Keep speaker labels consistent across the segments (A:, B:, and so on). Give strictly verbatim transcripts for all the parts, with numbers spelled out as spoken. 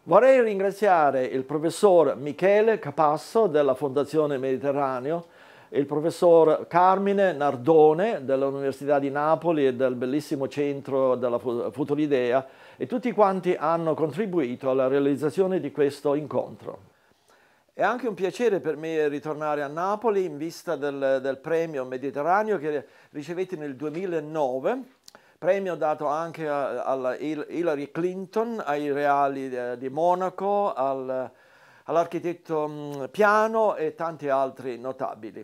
A: Vorrei ringraziare il professor Michele Capasso della Fondazione Mediterraneo, il professor Carmine Nardone dell'Università di Napoli e del bellissimo centro della Futuridea, e tutti quanti hanno contribuito alla realizzazione di questo incontro. È anche un piacere per me ritornare a Napoli in vista del, del premio Mediterraneo che ricevetti nel duemilanove, premio dato anche a, a Hillary Clinton, ai reali di Monaco, al, all'architetto Piano e tanti altri notabili.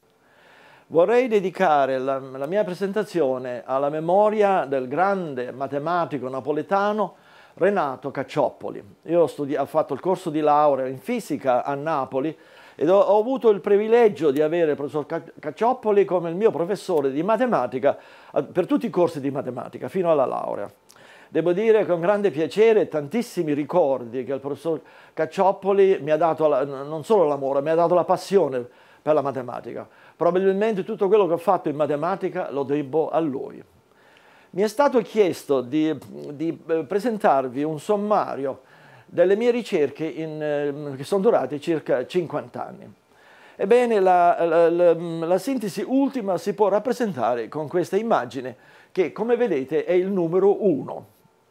A: Vorrei dedicare la, la mia presentazione alla memoria del grande matematico napoletano Renato Caccioppoli. Io ho, ho fatto il corso di laurea in fisica a Napoli ed ho, ho avuto il privilegio di avere il professor Caccioppoli come il mio professore di matematica per tutti i corsi di matematica fino alla laurea. Devo dire con grande piacere e tantissimi ricordi che il professor Caccioppoli mi ha dato la, non solo l'amore, mi ha dato la passione per la matematica. Probabilmente tutto quello che ho fatto in matematica lo debbo a lui. Mi è stato chiesto di, di presentarvi un sommario delle mie ricerche in, che sono durate circa cinquanta anni. Ebbene, la, la, la, la sintesi ultima si può rappresentare con questa immagine che, come vedete, è il numero uno.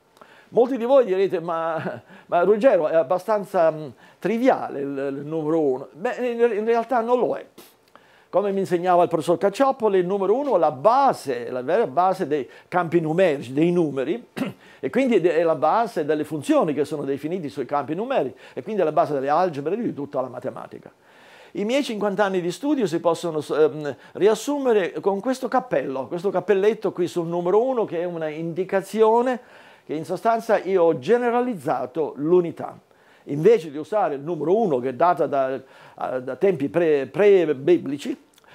A: Molti di voi direte, ma, ma Ruggero, è abbastanza um, triviale il, il numero uno. Beh, in, in realtà non lo è. Come mi insegnava il professor Caccioppoli, il numero uno è la base, la vera base dei campi numerici, dei numeri, e quindi è la base delle funzioni che sono definite sui campi numerici, e quindi è la base delle algebre di tutta la matematica. I miei cinquanta anni di studio si possono ehm, riassumere con questo cappello, questo cappelletto qui sul numero uno, che è una indicazione che in sostanza io ho generalizzato l'unità. Invece di usare il numero uno che è data da, da tempi pre-biblici,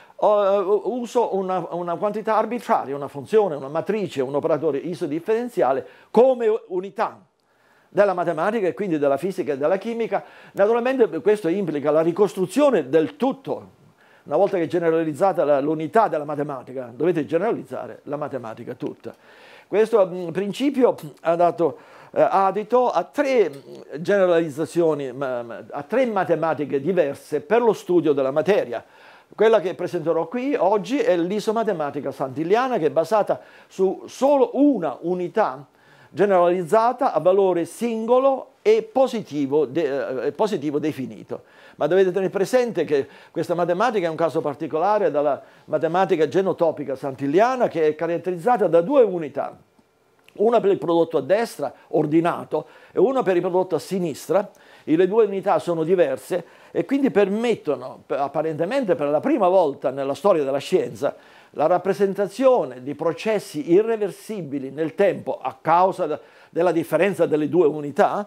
A: pre uso una, una quantità arbitraria, una funzione, una matrice, un operatore isodifferenziale come unità della matematica e quindi della fisica e della chimica. Naturalmente questo implica la ricostruzione del tutto. Una volta che è generalizzata l'unità della matematica, dovete generalizzare la matematica tutta. Questo mh, principio ha dato eh, adito a tre generalizzazioni, a tre matematiche diverse per lo studio della materia. Quella che presenterò qui oggi è l'isomatematica santilliana, che è basata su solo una unità generalizzata a valore singolo e positivo, de, eh, positivo definito. Ma dovete tenere presente che questa matematica è un caso particolare dalla matematica genotopica santilliana, che è caratterizzata da due unità, una per il prodotto a destra, ordinato, e una per il prodotto a sinistra. E le due unità sono diverse e quindi permettono, apparentemente per la prima volta nella storia della scienza, la rappresentazione di processi irreversibili nel tempo a causa della differenza delle due unità.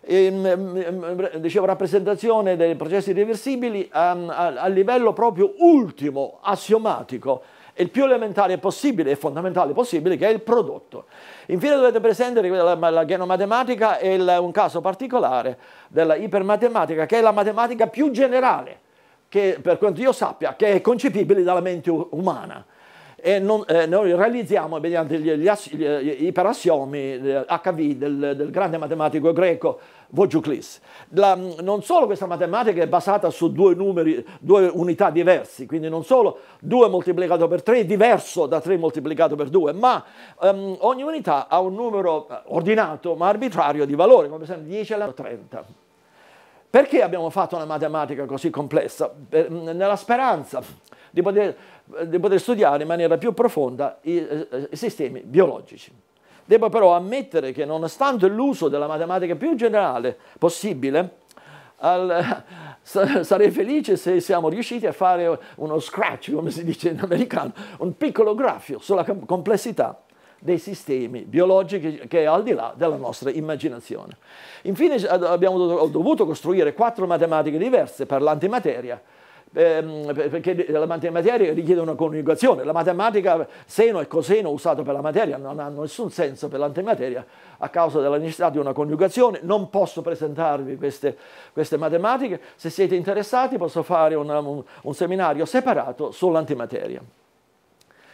A: E, dicevo, rappresentazione dei processi irreversibili a, a, a livello proprio ultimo, assiomatico, e il più elementare possibile e fondamentale possibile, che è il prodotto. Infine dovete presente che la, la genomatematica è il, un caso particolare della ipermatematica, che è la matematica più generale, che per quanto io sappia, che è concepibile dalla mente umana. E non, eh, noi realizziamo mediante gli, gli, gli iperassiomi H V del, del grande matematico greco Vojuklis. La, non solo questa matematica è basata su due numeri, due unità diversi, quindi non solo due moltiplicato per tre è diverso da tre moltiplicato per due, ma um, ogni unità ha un numero ordinato ma arbitrario di valore, come per esempio dieci alla trenta. Perché abbiamo fatto una matematica così complessa? Per, nella speranza di poter, di poter studiare in maniera più profonda i, i sistemi biologici. Devo però ammettere che, nonostante l'uso della matematica più generale possibile, al, sarei felice se siamo riusciti a fare uno scratch, come si dice in americano, un piccolo graffio sulla complessità dei sistemi biologici che è al di là della nostra immaginazione. Infine abbiamo dovuto costruire quattro matematiche diverse per l'antimateria, ehm, perché la antimateria richiede una coniugazione. La matematica seno e coseno usato per la materia non hanno nessun senso per l'antimateria a causa della necessità di una coniugazione. Non posso presentarvi queste, queste matematiche. Se siete interessati posso fare una, un, un seminario separato sull'antimateria.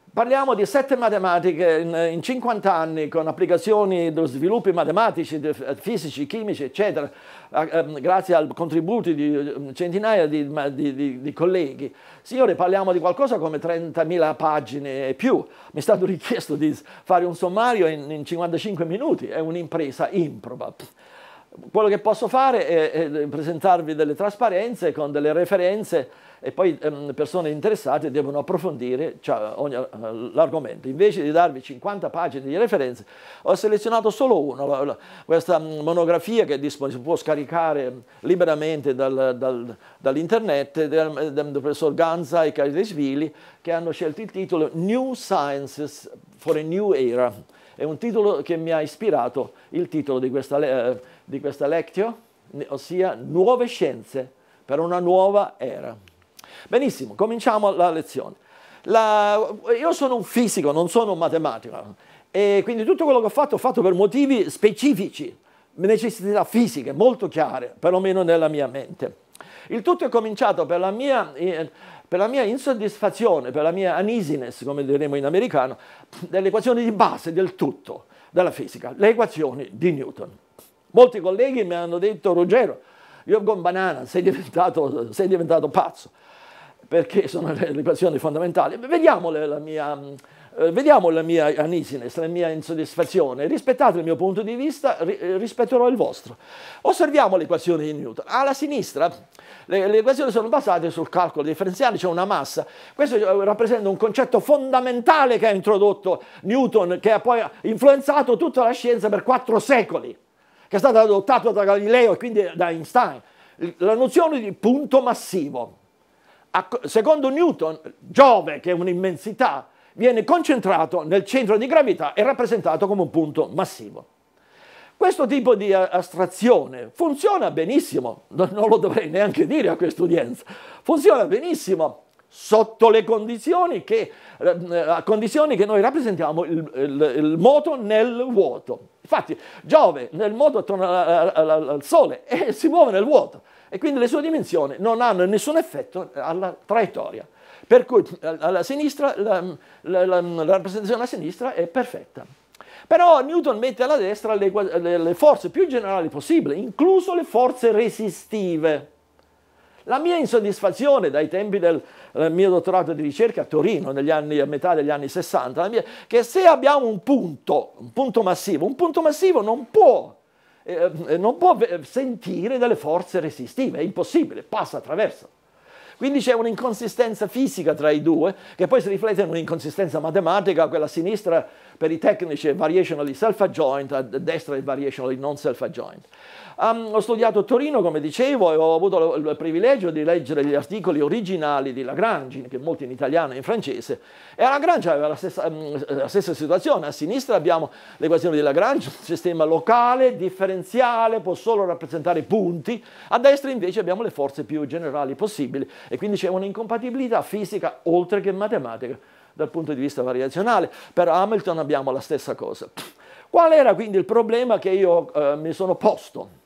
A: Parliamo di sette matematiche in, in cinquanta anni con applicazioni, sviluppi matematici, fisici, chimici, eccetera, eh, grazie ai contributi di centinaia di, di, di, di colleghi. Signore, parliamo di qualcosa come trentamila pagine e più. Mi è stato richiesto di fare un sommario in, in cinquantacinque minuti, è un'impresa improba. Quello che posso fare è, è presentarvi delle trasparenze con delle referenze e poi ehm, persone interessate devono approfondire cioè, l'argomento. Invece di darvi cinquanta pagine di referenze, ho selezionato solo uno, questa monografia che si può scaricare liberamente dal, dal, dall'internet del, del professor Ganza e Karisvili, che hanno scelto il titolo New Sciences for a New Era. È un titolo che mi ha ispirato il titolo di questa, eh, di questa lectio, ossia Nuove scienze per una nuova era. Benissimo, cominciamo la lezione. La, io sono un fisico, non sono un matematico, e quindi tutto quello che ho fatto, ho fatto per motivi specifici, necessità fisiche molto chiare, perlomeno nella mia mente. Il tutto è cominciato per la mia, eh, per la mia insoddisfazione, per la mia uneasiness, come diremo in americano, delle equazioni di base del tutto, della fisica, le equazioni di Newton. Molti colleghi mi hanno detto: Ruggero, io con banana sei diventato, sei diventato pazzo, perché sono le, le equazioni fondamentali. Vediamo la mia, eh, vediamo la mia uneasiness, la mia insoddisfazione. Rispettate il mio punto di vista, ri, rispetterò il vostro. Osserviamo le equazioni di Newton. Alla sinistra le, le equazioni sono basate sul calcolo differenziale, c'è una massa. Questo rappresenta un concetto fondamentale che ha introdotto Newton, che ha poi influenzato tutta la scienza per quattro secoli, che è stato adottato da Galileo e quindi da Einstein. La nozione di punto massivo. Secondo Newton, Giove, che è un'immensità, viene concentrato nel centro di gravità e rappresentato come un punto massivo. Questo tipo di astrazione funziona benissimo, non lo dovrei neanche dire a questa udienza, funziona benissimo sotto le condizioni che, a condizioni che noi rappresentiamo il, il, il moto nel vuoto. Infatti Giove nel moto attorno al Sole e si muove nel vuoto, e quindi le sue dimensioni non hanno nessun effetto alla traiettoria. Per cui alla sinistra, la, la, la, la rappresentazione a sinistra è perfetta. Però Newton mette alla destra le, le, le forze più generali possibili, incluso le forze resistive. La mia insoddisfazione dai tempi del, del mio dottorato di ricerca a Torino, negli anni, a metà degli anni sessanta, la mia, che se abbiamo un punto, un punto massivo, un punto massivo non può, eh, non può sentire delle forze resistive, è impossibile, passa attraverso. Quindi c'è un'inconsistenza fisica tra i due, che poi si riflette in un'inconsistenza matematica. Quella a sinistra per i tecnici è variationally self-adjoint, a destra è variationally non self-adjoint. Um, ho studiato a Torino, come dicevo, e ho avuto il privilegio di leggere gli articoli originali di Lagrange, che molti in italiano e in francese, e a Lagrange aveva la stessa, um, la stessa situazione. A sinistra abbiamo l'equazione di Lagrange, un sistema locale, differenziale, può solo rappresentare punti, a destra invece abbiamo le forze più generali possibili, e quindi c'è un'incompatibilità fisica oltre che matematica dal punto di vista variazionale. Per Hamilton abbiamo la stessa cosa. Qual era quindi il problema che io eh, mi sono posto?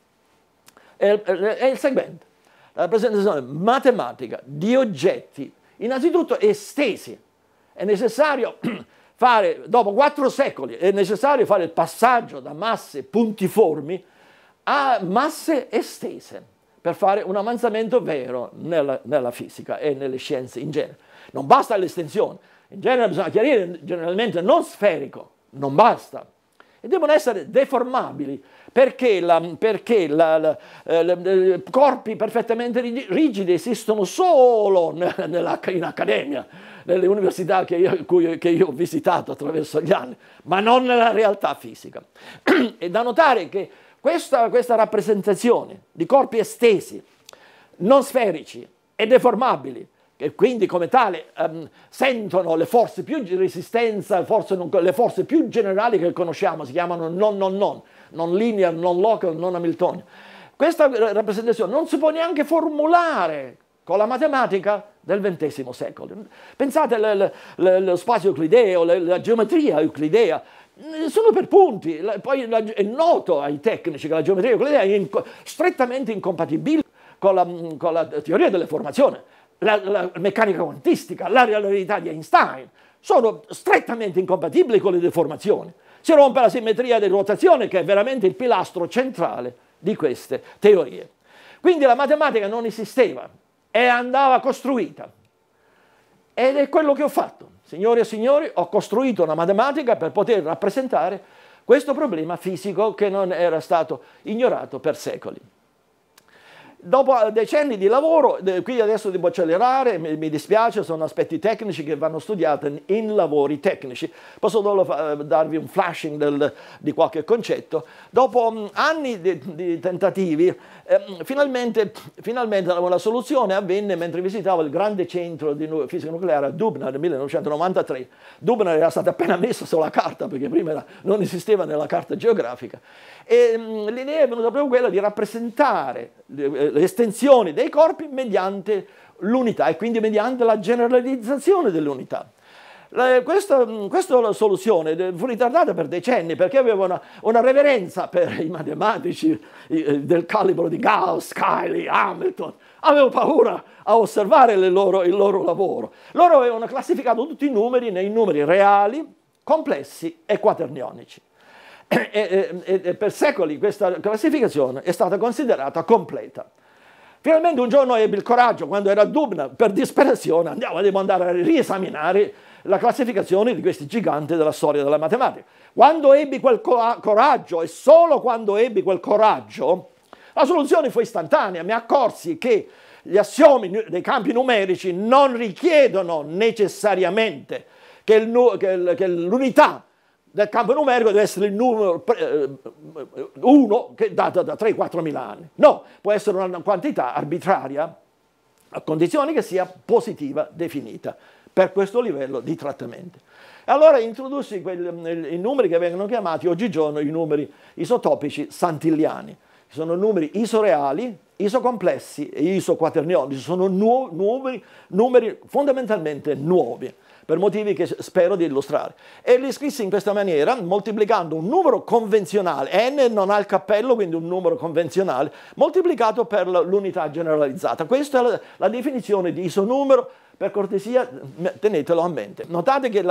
A: È, è il seguente: la rappresentazione matematica di oggetti innanzitutto estesi. È necessario fare, dopo quattro secoli, è necessario fare il passaggio da masse puntiformi a masse estese per fare un avanzamento vero nella, nella fisica e nelle scienze in genere. Non basta l'estensione, in genere bisogna chiarire, generalmente non sferico, non basta. E devono essere deformabili, perché, la, perché la, la, eh, corpi perfettamente rigidi esistono solo nella, in accademia, nelle università che io, cui, che io ho visitato attraverso gli anni, ma non nella realtà fisica. È da notare che questa, questa rappresentazione di corpi estesi, non sferici e deformabili, e quindi come tale um, sentono le forze più di resistenza, forse non, le forze più generali che conosciamo, si chiamano non non non, non linear, non local, non hamiltonian. Questa rappresentazione non si può neanche formulare con la matematica del ventesimo secolo. Pensate allo spazio euclideo, la, la geometria euclidea, sono per punti. Poi è noto ai tecnici che la geometria euclidea è in, strettamente incompatibile con la, con la teoria delle formazioni. La, la meccanica quantistica, la relatività di Einstein, sono strettamente incompatibili con le deformazioni. Si rompe la simmetria di rotazione, che è veramente il pilastro centrale di queste teorie. Quindi la matematica non esisteva e andava costruita. Ed è quello che ho fatto. Signori e signori, ho costruito una matematica per poter rappresentare questo problema fisico che non era stato ignorato per secoli. Dopo decenni di lavoro, qui adesso devo accelerare, mi dispiace, sono aspetti tecnici che vanno studiati in lavori tecnici. Posso solo darvi un flashing del, di qualche concetto. Dopo anni di, di tentativi, eh, finalmente, finalmente la soluzione avvenne mentre visitavo il grande centro di fisica nucleare a Dubna nel millenovecentonovantatré. Dubna era stata appena messa sulla carta, perché prima era, non esisteva nella carta geografica. E l'idea è venuta proprio quella di rappresentare le estensioni dei corpi mediante l'unità e quindi mediante la generalizzazione dell'unità. Questa, questa soluzione fu ritardata per decenni perché aveva una, una reverenza per i matematici del calibro di Gauss, Cayley, Hamilton. Avevo paura a osservare le loro, il loro lavoro. Loro avevano classificato tutti i numeri nei numeri reali, complessi e quaternionici. E, e, e per secoli questa classificazione è stata considerata completa. Finalmente un giorno ebbi il coraggio, quando era a Dubna, per disperazione, andiamo, devo andare a riesaminare la classificazione di questi giganti della storia della matematica. Quando ebbi quel coraggio, e solo quando ebbi quel coraggio, la soluzione fu istantanea. Mi accorsi che gli assiomi dei campi numerici non richiedono necessariamente che l'unità del campo numerico deve essere il numero uno che è data da tre quattro mila anni. No, può essere una quantità arbitraria a condizione che sia positiva definita per questo livello di trattamento. Allora introdussi quelli, i numeri che vengono chiamati oggigiorno i numeri isotopici santilliani. Sono numeri isoreali, isocomplessi e isoquaternionici, sono nu numeri, numeri fondamentalmente nuovi, per motivi che spero di illustrare. E li scrissi in questa maniera, moltiplicando un numero convenzionale, n non ha il cappello, quindi un numero convenzionale, moltiplicato per l'unità generalizzata. Questa è la, la definizione di isonumero, per cortesia tenetelo a mente. Notate che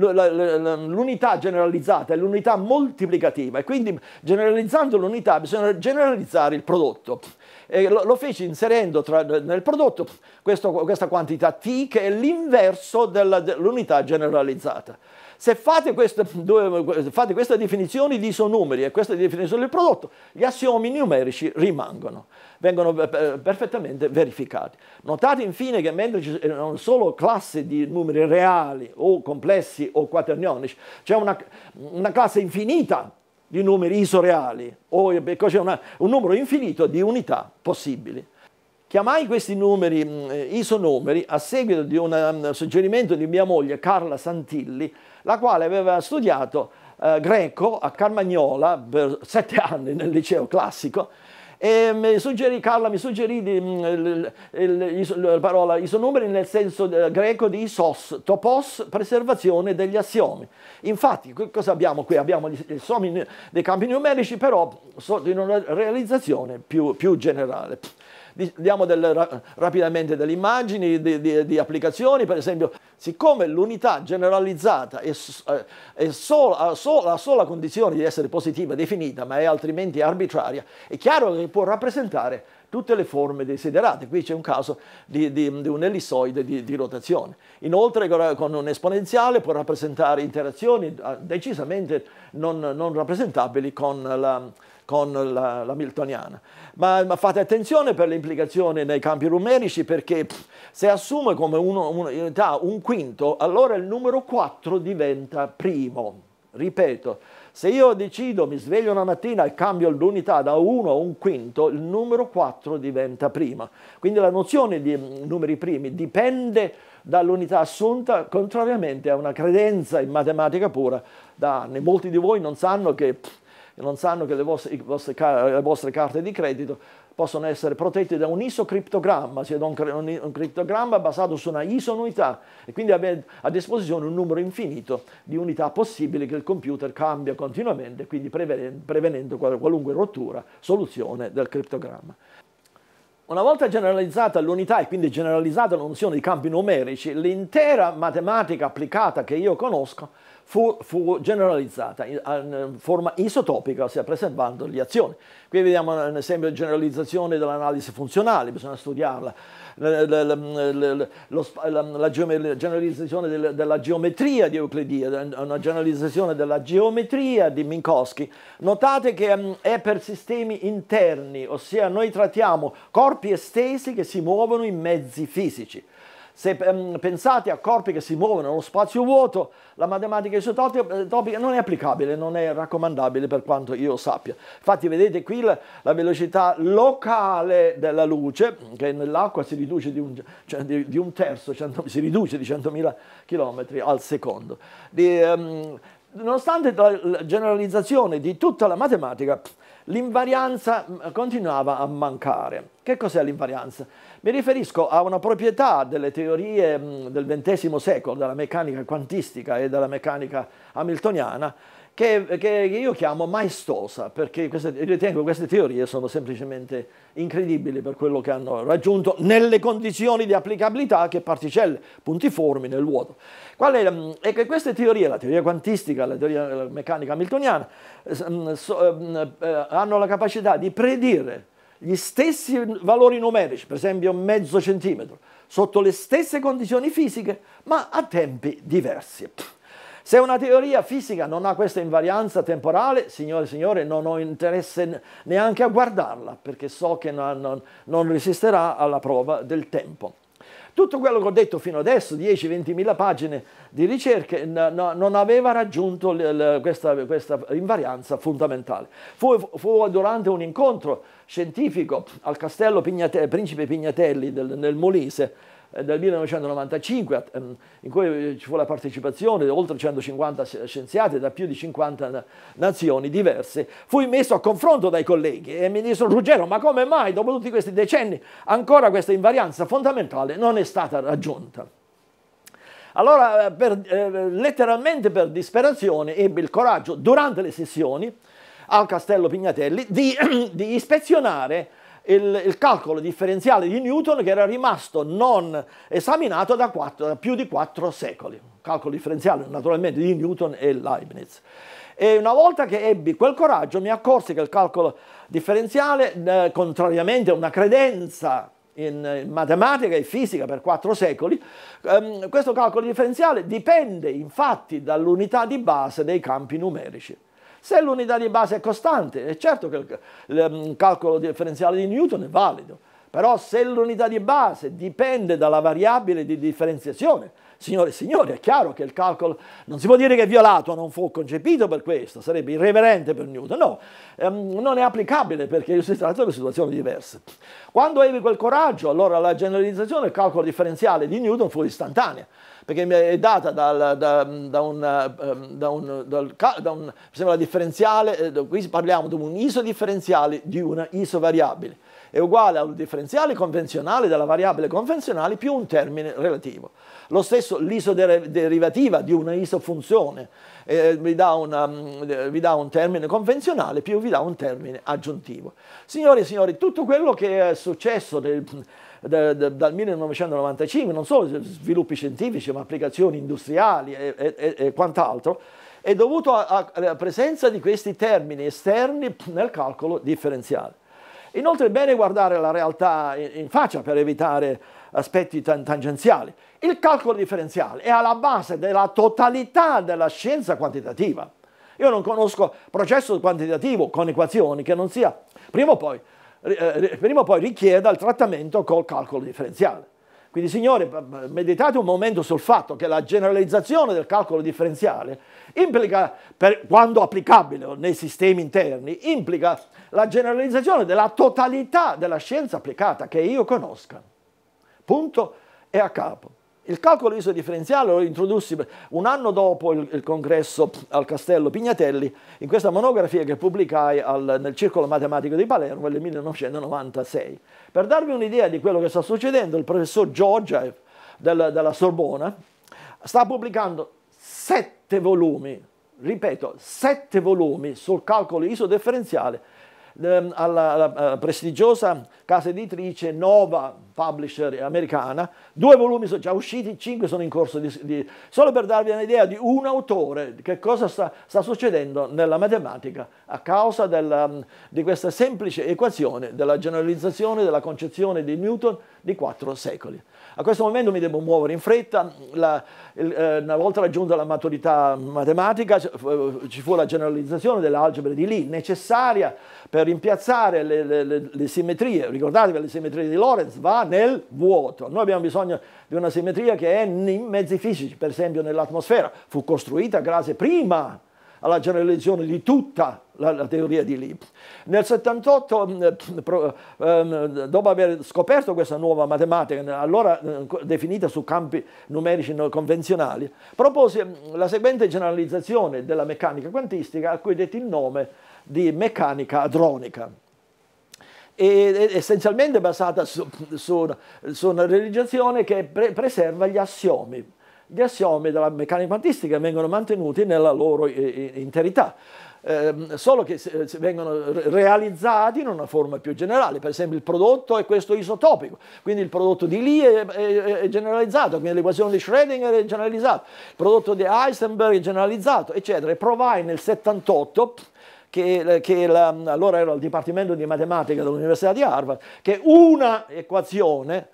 A: l'unità generalizzata è l'unità moltiplicativa e quindi generalizzando l'unità bisogna generalizzare il prodotto. E lo, lo feci inserendo tra, nel prodotto questo, questa quantità t che è l'inverso dell'unità generalizzata. Se fate queste, due, fate queste definizioni di isonumeri e queste definizioni del prodotto, gli assiomi numerici rimangono, vengono perfettamente verificati. Notate infine che mentre ci sono solo classi di numeri reali o complessi o quaternionici, c'è una, una classe infinita di numeri isoreali o c'è un numero infinito di unità possibili. Chiamai questi numeri eh, isonumeri a seguito di un um, suggerimento di mia moglie Carla Santilli, la quale aveva studiato eh, greco a Carmagnola per sette anni nel liceo classico e mi suggerì, Carla mi suggerì di, il, il, il, la parola isonumeri nel senso de, greco di isos, topos, preservazione degli assiomi. Infatti, cosa abbiamo qui? Abbiamo gli assiomi dei campi numerici, però in una realizzazione più, più generale. Diamo delle, ra, rapidamente delle immagini di, di, di applicazioni, per esempio, siccome l'unità generalizzata è, è solo, ha solo, la sola condizione di essere positiva definita, ma è altrimenti arbitraria, è chiaro che può rappresentare tutte le forme desiderate. Qui c'è un caso di, di, di un ellissoide di, di rotazione. Inoltre con un esponenziale può rappresentare interazioni decisamente non, non rappresentabili con la, con la, la Miltoniana. Ma, ma fate attenzione per le implicazioni nei campi numerici, perché se assume come uno, unità un quinto, allora il numero quattro diventa primo. Ripeto, se io decido, mi sveglio una mattina e cambio l'unità da uno a un quinto, il numero quattro diventa prima. Quindi la nozione di numeri primi dipende dall'unità assunta, contrariamente a una credenza in matematica pura da anni. Molti di voi non sanno che, non sanno che le, vostre, vostre, le vostre carte di credito possono essere protette da un isocriptogramma, cioè da un, un, un crittogramma basato su una isonunità, e quindi avete a disposizione un numero infinito di unità possibili che il computer cambia continuamente, quindi prevenendo, prevenendo qualunque rottura, soluzione del crittogramma. Una volta generalizzata l'unità e quindi generalizzata la nozione di campi numerici, l'intera matematica applicata che io conosco fu, fu generalizzata in forma isotopica, ossia preservando le azioni. Qui vediamo ad esempio la generalizzazione dell'analisi funzionale, bisogna studiarla, la, la, la, la, la, la generalizzazione della geometria di Euclidide, una generalizzazione della geometria di Minkowski. Notate che um, è per sistemi interni, ossia noi trattiamo corpi estesi che si muovono in mezzi fisici. Se um, pensate a corpi che si muovono nello spazio vuoto, la matematica isotopica non è applicabile, non è raccomandabile per quanto io sappia. Infatti vedete qui la, la velocità locale della luce, che nell'acqua si riduce di un, cioè di, di un terzo, cento, si riduce di centomila chilometri al secondo. Di, um, nonostante la generalizzazione di tutta la matematica, l'invarianza continuava a mancare. Che cos'è l'invarianza? Mi riferisco a una proprietà delle teorie del ventesimo secolo, della meccanica quantistica e della meccanica hamiltoniana, che, che io chiamo maestosa, perché queste, ritengo che queste teorie sono semplicemente incredibili per quello che hanno raggiunto nelle condizioni di applicabilità che particelle puntiformi nel vuoto. Qual è, è che queste teorie, la teoria quantistica, la teoria della meccanica hamiltoniana, hanno la capacità di predire gli stessi valori numerici, per esempio mezzo centimetro, sotto le stesse condizioni fisiche, ma a tempi diversi. Se una teoria fisica non ha questa invarianza temporale, signore e signori, non ho interesse neanche a guardarla, perché so che non, non, non resisterà alla prova del tempo. Tutto quello che ho detto fino adesso, dieci ventimila pagine di ricerche, no, non aveva raggiunto le, le, questa, questa invarianza fondamentale. Fu, fu durante un incontro scientifico al castello Pignate, Principe Pignatelli del, nel Molise, del millenovecentonovantacinque, in cui ci fu la partecipazione di oltre centocinquanta scienziati da più di cinquanta nazioni diverse, fui messo a confronto dai colleghi e mi dissero: Ruggero, ma come mai dopo tutti questi decenni ancora questa invarianza fondamentale non è stata raggiunta? Allora, per, eh, letteralmente per disperazione, ebbi il coraggio durante le sessioni al castello Pignatelli di, di ispezionare Il, il calcolo differenziale di Newton, che era rimasto non esaminato da, quattro, da più di quattro secoli. Calcolo differenziale naturalmente di Newton e Leibniz. E una volta che ebbi quel coraggio mi accorsi che il calcolo differenziale, eh, contrariamente a una credenza in, in matematica e fisica per quattro secoli, ehm, questo calcolo differenziale dipende infatti dall'unità di base dei campi numerici. Se l'unità di base è costante, è certo che il, il calcolo differenziale di Newton è valido, però se l'unità di base dipende dalla variabile di differenziazione, signore e signori, è chiaro che il calcolo non si può dire che è violato, non fu concepito per questo, sarebbe irreverente per Newton, no, ehm, non è applicabile perché si tratta di situazioni diverse. Quando ebbi quel coraggio, allora la generalizzazione del calcolo differenziale di Newton fu istantanea, perché mi è data dal, da, da un, da un, dal, da un sembra differenziale, qui parliamo di un isodifferenziale di una isovariabile, è uguale al differenziale convenzionale della variabile convenzionale più un termine relativo. Lo stesso l'isoderivativa di una isofunzione eh, vi, dà una, vi dà un termine convenzionale più vi dà un termine aggiuntivo. Signori e signori, tutto quello che è successo del, Da, da, dal millenovecentonovantacinque, non solo sviluppi scientifici ma applicazioni industriali e, e, e quant'altro, è dovuto alla presenza di questi termini esterni nel calcolo differenziale. Inoltre è bene guardare la realtà in, in faccia per evitare aspetti tan tangenziali. Il calcolo differenziale è alla base della totalità della scienza quantitativa. Io non conosco processo quantitativo con equazioni che non sia, prima o poi, prima o poi richieda il trattamento col calcolo differenziale. Quindi, signori, meditate un momento sul fatto che la generalizzazione del calcolo differenziale implica, per, quando applicabile nei sistemi interni, implica la generalizzazione della totalità della scienza applicata che io conosca. Punto e a capo. Il calcolo isodifferenziale lo introdussi un anno dopo il, il congresso al Castello Pignatelli, in questa monografia che pubblicai al, nel Circolo Matematico di Palermo nel millenovecentonovantasei. Per darvi un'idea di quello che sta succedendo, il professor Georgia del, della Sorbona sta pubblicando sette volumi, ripeto, sette volumi sul calcolo isodifferenziale ehm, alla, alla prestigiosa casa editrice Nova, publisher americana. Due volumi sono già usciti, cinque sono in corso di, di... Solo per darvi un'idea di un autore, che cosa sta, sta succedendo nella matematica a causa della, di questa semplice equazione della generalizzazione della concezione di Newton di quattro secoli. A questo momento mi devo muovere in fretta. La, il, eh, una volta raggiunta la maturità matematica ci fu la generalizzazione dell'algebra di Lie, necessaria per rimpiazzare le, le, le, le simmetrie. Ricordatevi, le simmetrie di Lorentz va nel vuoto. Noi abbiamo bisogno di una simmetria che è in mezzi fisici, per esempio nell'atmosfera. Fu costruita grazie prima alla generalizzazione di tutta la, la teoria di Lie. Nel settantotto, eh, dopo aver scoperto questa nuova matematica, allora eh, definita su campi numerici convenzionali, propose la seguente generalizzazione della meccanica quantistica, a cui detti il nome di meccanica hadronica. E essenzialmente basata su, su, su una realizzazione che pre preserva gli assiomi. Gli assiomi della meccanica quantistica vengono mantenuti nella loro interità, eh, solo che vengono realizzati in una forma più generale. Per esempio il prodotto è questo isotopico, quindi il prodotto di Lie è, è, è generalizzato, quindi l'equazione di Schrödinger è generalizzata, il prodotto di Heisenberg è generalizzato, eccetera. E provai nel settantotto, che, che la, allora era il Dipartimento di Matematica dell'Università di Harvard, che una equazione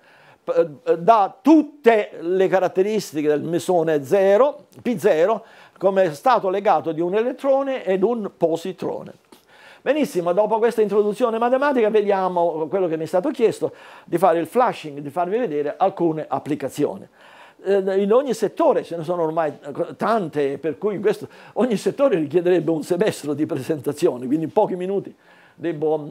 A: dà tutte le caratteristiche del mesone zero, P zero, come stato legato di un elettrone ed un positrone. Benissimo, dopo questa introduzione matematica vediamo quello che mi è stato chiesto, di fare il flashing, di farvi vedere alcune applicazioni. In ogni settore ce ne sono ormai tante, per cui questo, ogni settore richiederebbe un semestre di presentazione, quindi in pochi minuti Devo,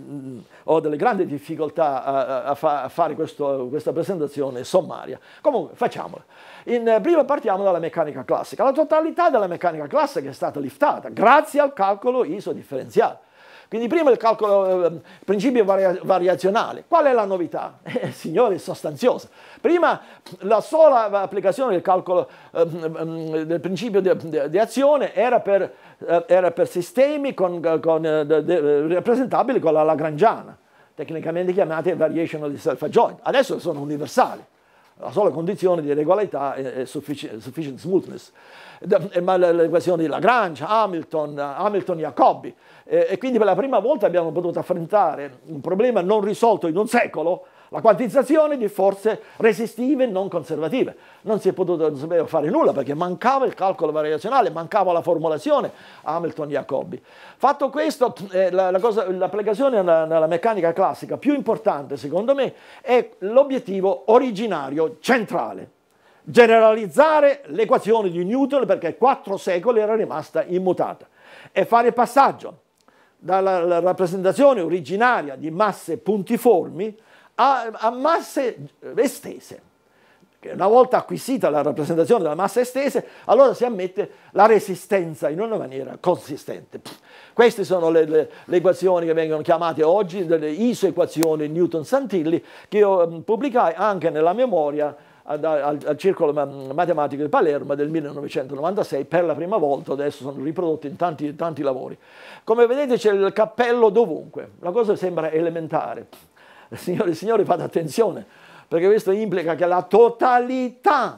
A: ho delle grandi difficoltà a, a, fa, a fare questo, questa presentazione sommaria. Comunque facciamola. In, prima partiamo dalla meccanica classica. La totalità della meccanica classica è stata liftata grazie al calcolo isodifferenziale. Quindi prima il calcolo, eh, principio varia, variazionale. Qual è la novità? Eh, signori, è sostanziosa. Prima la sola applicazione del calcolo eh, del principio di, di, di azione era per, eh, era per sistemi con, con, eh, de, de, rappresentabili con la lagrangiana, tecnicamente chiamate variational di self-adjoint. Adesso sono universali. La sola condizione di regolarità è sufficient, sufficient smoothness. Ma l'equazione di Lagrange, Hamilton, Hamilton-Jacobi. E quindi per la prima volta abbiamo potuto affrontare un problema non risolto in un secolo, la quantizzazione di forze resistive non conservative. Non si è potuto non si poteva fare nulla perché mancava il calcolo variazionale, mancava la formulazione Hamilton-Jacobi. Fatto questo, eh, l'applicazione nella, nella meccanica classica più importante, secondo me, è l'obiettivo originario centrale. Generalizzare l'equazione di Newton, perché quattro secoli era rimasta immutata, e fare il passaggio dalla rappresentazione originaria di masse puntiformi a, a masse estese. Una volta acquisita la rappresentazione della massa estese, allora si ammette la resistenza in una maniera consistente. Queste sono le, le, le equazioni che vengono chiamate oggi delle isoequazioni Newton-Santilli, che io um, pubblicai anche nella memoria al, al, al Circolo Matematico di Palermo del millenovecentonovantasei per la prima volta. Adesso sono riprodotti in tanti, tanti lavori. Come vedete c'è il cappello dovunque, la cosa sembra elementare. Signori e signori, fate attenzione, perché questo implica che la totalità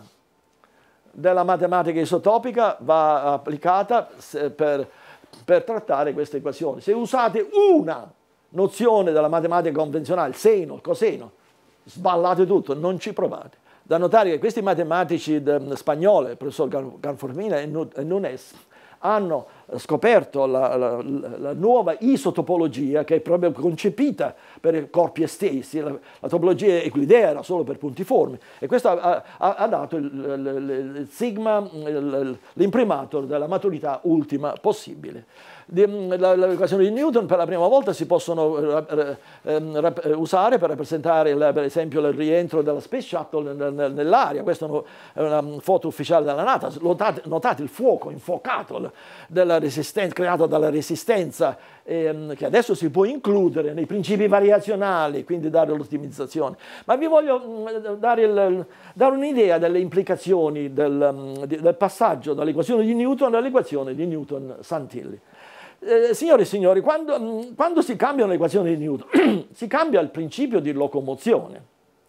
A: della matematica isotopica va applicata per, per trattare queste equazioni. Se usate una nozione della matematica convenzionale, il seno, il coseno, sballate tutto, non ci provate. Da notare che questi matematici spagnoli, il professor Ganformina e Nunes, hanno scoperto la, la, la nuova isotopologia, che è proprio concepita per corpi estesi. La, la topologia euclidea era solo per punti formi, e questo ha, ha, ha dato il, il, il sigma, l'imprimatur della maturità ultima possibile. L'equazione di Newton per la prima volta si possono eh, eh, usare per rappresentare il, per esempio il rientro della Space Shuttle nell'aria. Questa è una foto ufficiale della NASA. Notate, notate il fuoco infuocato della resistenza, creato dalla resistenza, eh, che adesso si può includere nei principi variazionali, quindi dare l'ottimizzazione. Ma vi voglio dare, dare un'idea delle implicazioni del, del passaggio dall'equazione di Newton all'equazione di Newton-Santilli. Eh, signore e signori, quando, quando si cambiano le equazioni di Newton, si cambia il principio di locomozione.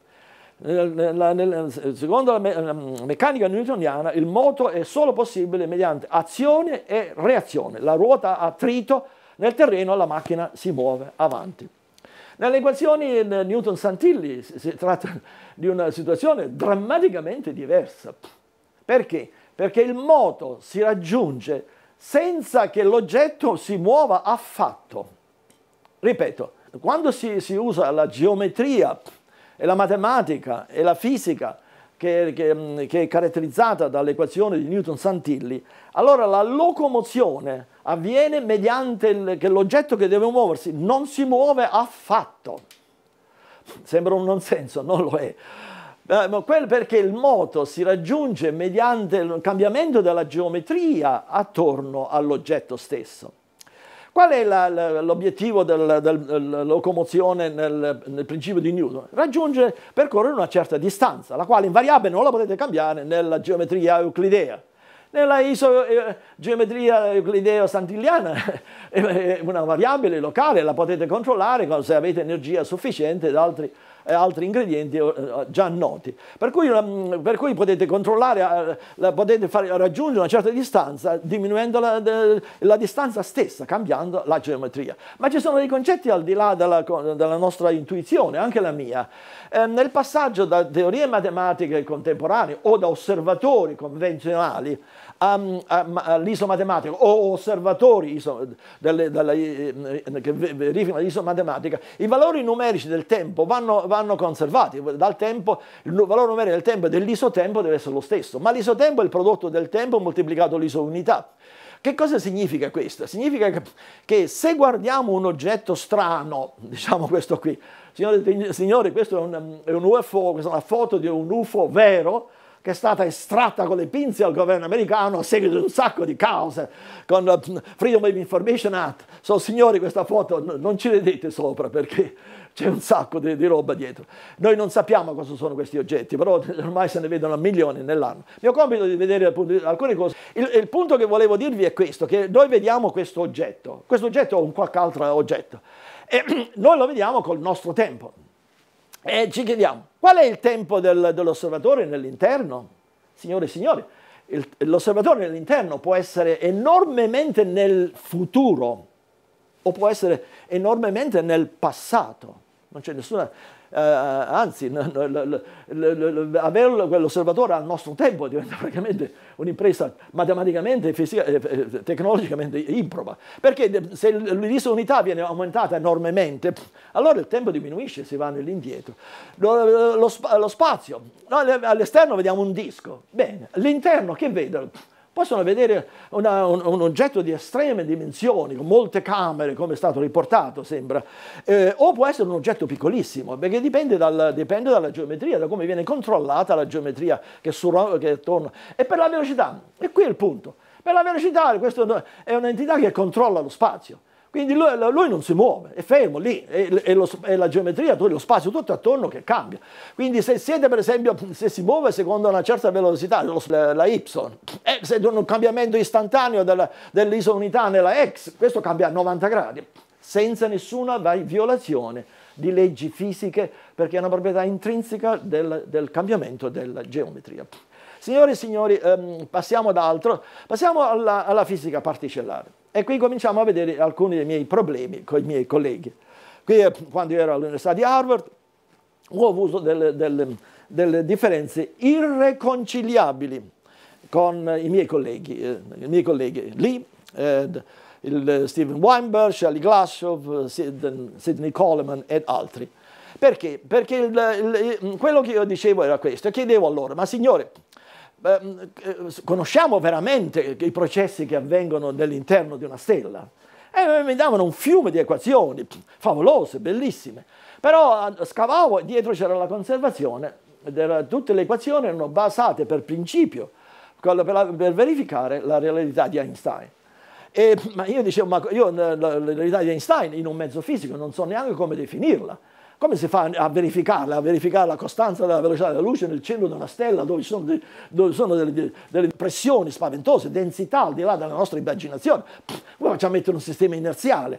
A: Nella, nella, secondo la, me, la meccanica newtoniana, il moto è solo possibile mediante azione e reazione. La ruota ha attrito nel terreno e la macchina si muove avanti. Nelle equazioni Newton-Santilli si tratta di una situazione drammaticamente diversa. Perché? Perché il moto si raggiunge senza che l'oggetto si muova affatto. Ripeto, quando si, si usa la geometria e la matematica e la fisica che, che, che è caratterizzata dall'equazione di Newton-Santilli, allora la locomozione avviene mediante il, che l'oggetto che deve muoversi non si muove affatto. Sembra un non senso, non lo è. Eh, quel perché il moto si raggiunge mediante il cambiamento della geometria attorno all'oggetto stesso. Qual è l'obiettivo della, della locomozione nel, nel principio di Newton? Raggiungere, percorrere una certa distanza, la quale invariabile non la potete cambiare nella geometria euclidea. Nella iso, eh, geometria euclideo-santilliana è una variabile locale, la potete controllare se avete energia sufficiente ed altri, eh, altri ingredienti eh, già noti. Per cui, per cui potete controllare, eh, potete far, raggiungere una certa distanza diminuendo la, de, la distanza stessa, cambiando la geometria. Ma ci sono dei concetti al di là della, della nostra intuizione, anche la mia. Eh, nel passaggio da teorie matematiche contemporanee o da osservatori convenzionali all'isomatematico o osservatori iso, delle, delle, eh, che verificano l'isomatematica, i valori numerici del tempo vanno, vanno conservati. Dal tempo, il valore numerico del tempo e dell'isotempo deve essere lo stesso, ma l'isotempo è il prodotto del tempo moltiplicato l'isounità. Che cosa significa questo? Significa che, che se guardiamo un oggetto strano, diciamo questo qui, signori, signori questo è un, è un U F O, questa è una foto di un U F O vero, che è stata estratta con le pinze al governo americano a seguito di un sacco di cause con la Freedom of Information Act. So, signori, questa foto non ci vedete sopra perché c'è un sacco di, di roba dietro. Noi non sappiamo cosa sono questi oggetti, però ormai se ne vedono a milioni nell'anno. Il mio compito è di vedere appunto alcune cose. Il, il punto che volevo dirvi è questo, che noi vediamo questo oggetto, questo oggetto o un qualche altro oggetto, e noi lo vediamo col nostro tempo. E ci chiediamo, qual è il tempo del, dell'osservatore nell'interno? Signore e signori, l'osservatore nell'interno può essere enormemente nel futuro o può essere enormemente nel passato. Non c'è nessuna... Eh, anzi, avere quell'osservatore al nostro tempo diventa praticamente un'impresa matematicamente e tecnologicamente improba, perché se l'isounità viene aumentata enormemente, allora il tempo diminuisce, si va nell'indietro. Lo, lo, lo spazio, noi all'esterno vediamo un disco, bene, all'interno che vedono? Possono vedere una, un, un oggetto di estreme dimensioni, con molte camere, come è stato riportato, sembra, eh, o può essere un oggetto piccolissimo, perché dipende, dal, dipende dalla geometria, da come viene controllata la geometria che, sur, che attorno. E per la velocità, e qui è il punto, per la velocità questa è un'entità che controlla lo spazio. Quindi lui, lui non si muove, è fermo lì, è, è, lo, è la geometria, lo spazio tutto attorno che cambia. Quindi se siete, per esempio, se si muove secondo una certa velocità, la y, e se c'è un cambiamento istantaneo dell'isounità nella x, questo cambia a novanta gradi, senza nessuna violazione di leggi fisiche, perché è una proprietà intrinseca del, del cambiamento della geometria. Signore e signori, ehm, passiamo ad altro, passiamo alla, alla fisica particellare. E qui cominciamo a vedere alcuni dei miei problemi con i miei colleghi. Qui, quando io ero all'Università di Harvard, ho avuto delle, delle, delle differenze irreconciliabili con i miei colleghi, eh, i miei colleghi Lee, eh, il Steven Weinberg, Shelley Glashow, Sidney Coleman ed altri. Perché? Perché il, il, quello che io dicevo era questo, e chiedevo a loro, ma signore, conosciamo veramente i processi che avvengono nell'interno di una stella? E mi davano un fiume di equazioni favolose, bellissime, però scavavo e dietro c'era la conservazione, tutte le equazioni erano basate per principio per, per verificare la realtà di Einstein. E, ma io dicevo, ma io la, la realtà di Einstein in un mezzo fisico non so neanche come definirla. Come si fa a verificarla? A verificare la costanza della velocità della luce nel centro di una stella dove ci sono, de, dove sono delle, delle pressioni spaventose, densità al di là della nostra immaginazione? Come facciamo a mettere un sistema inerziale?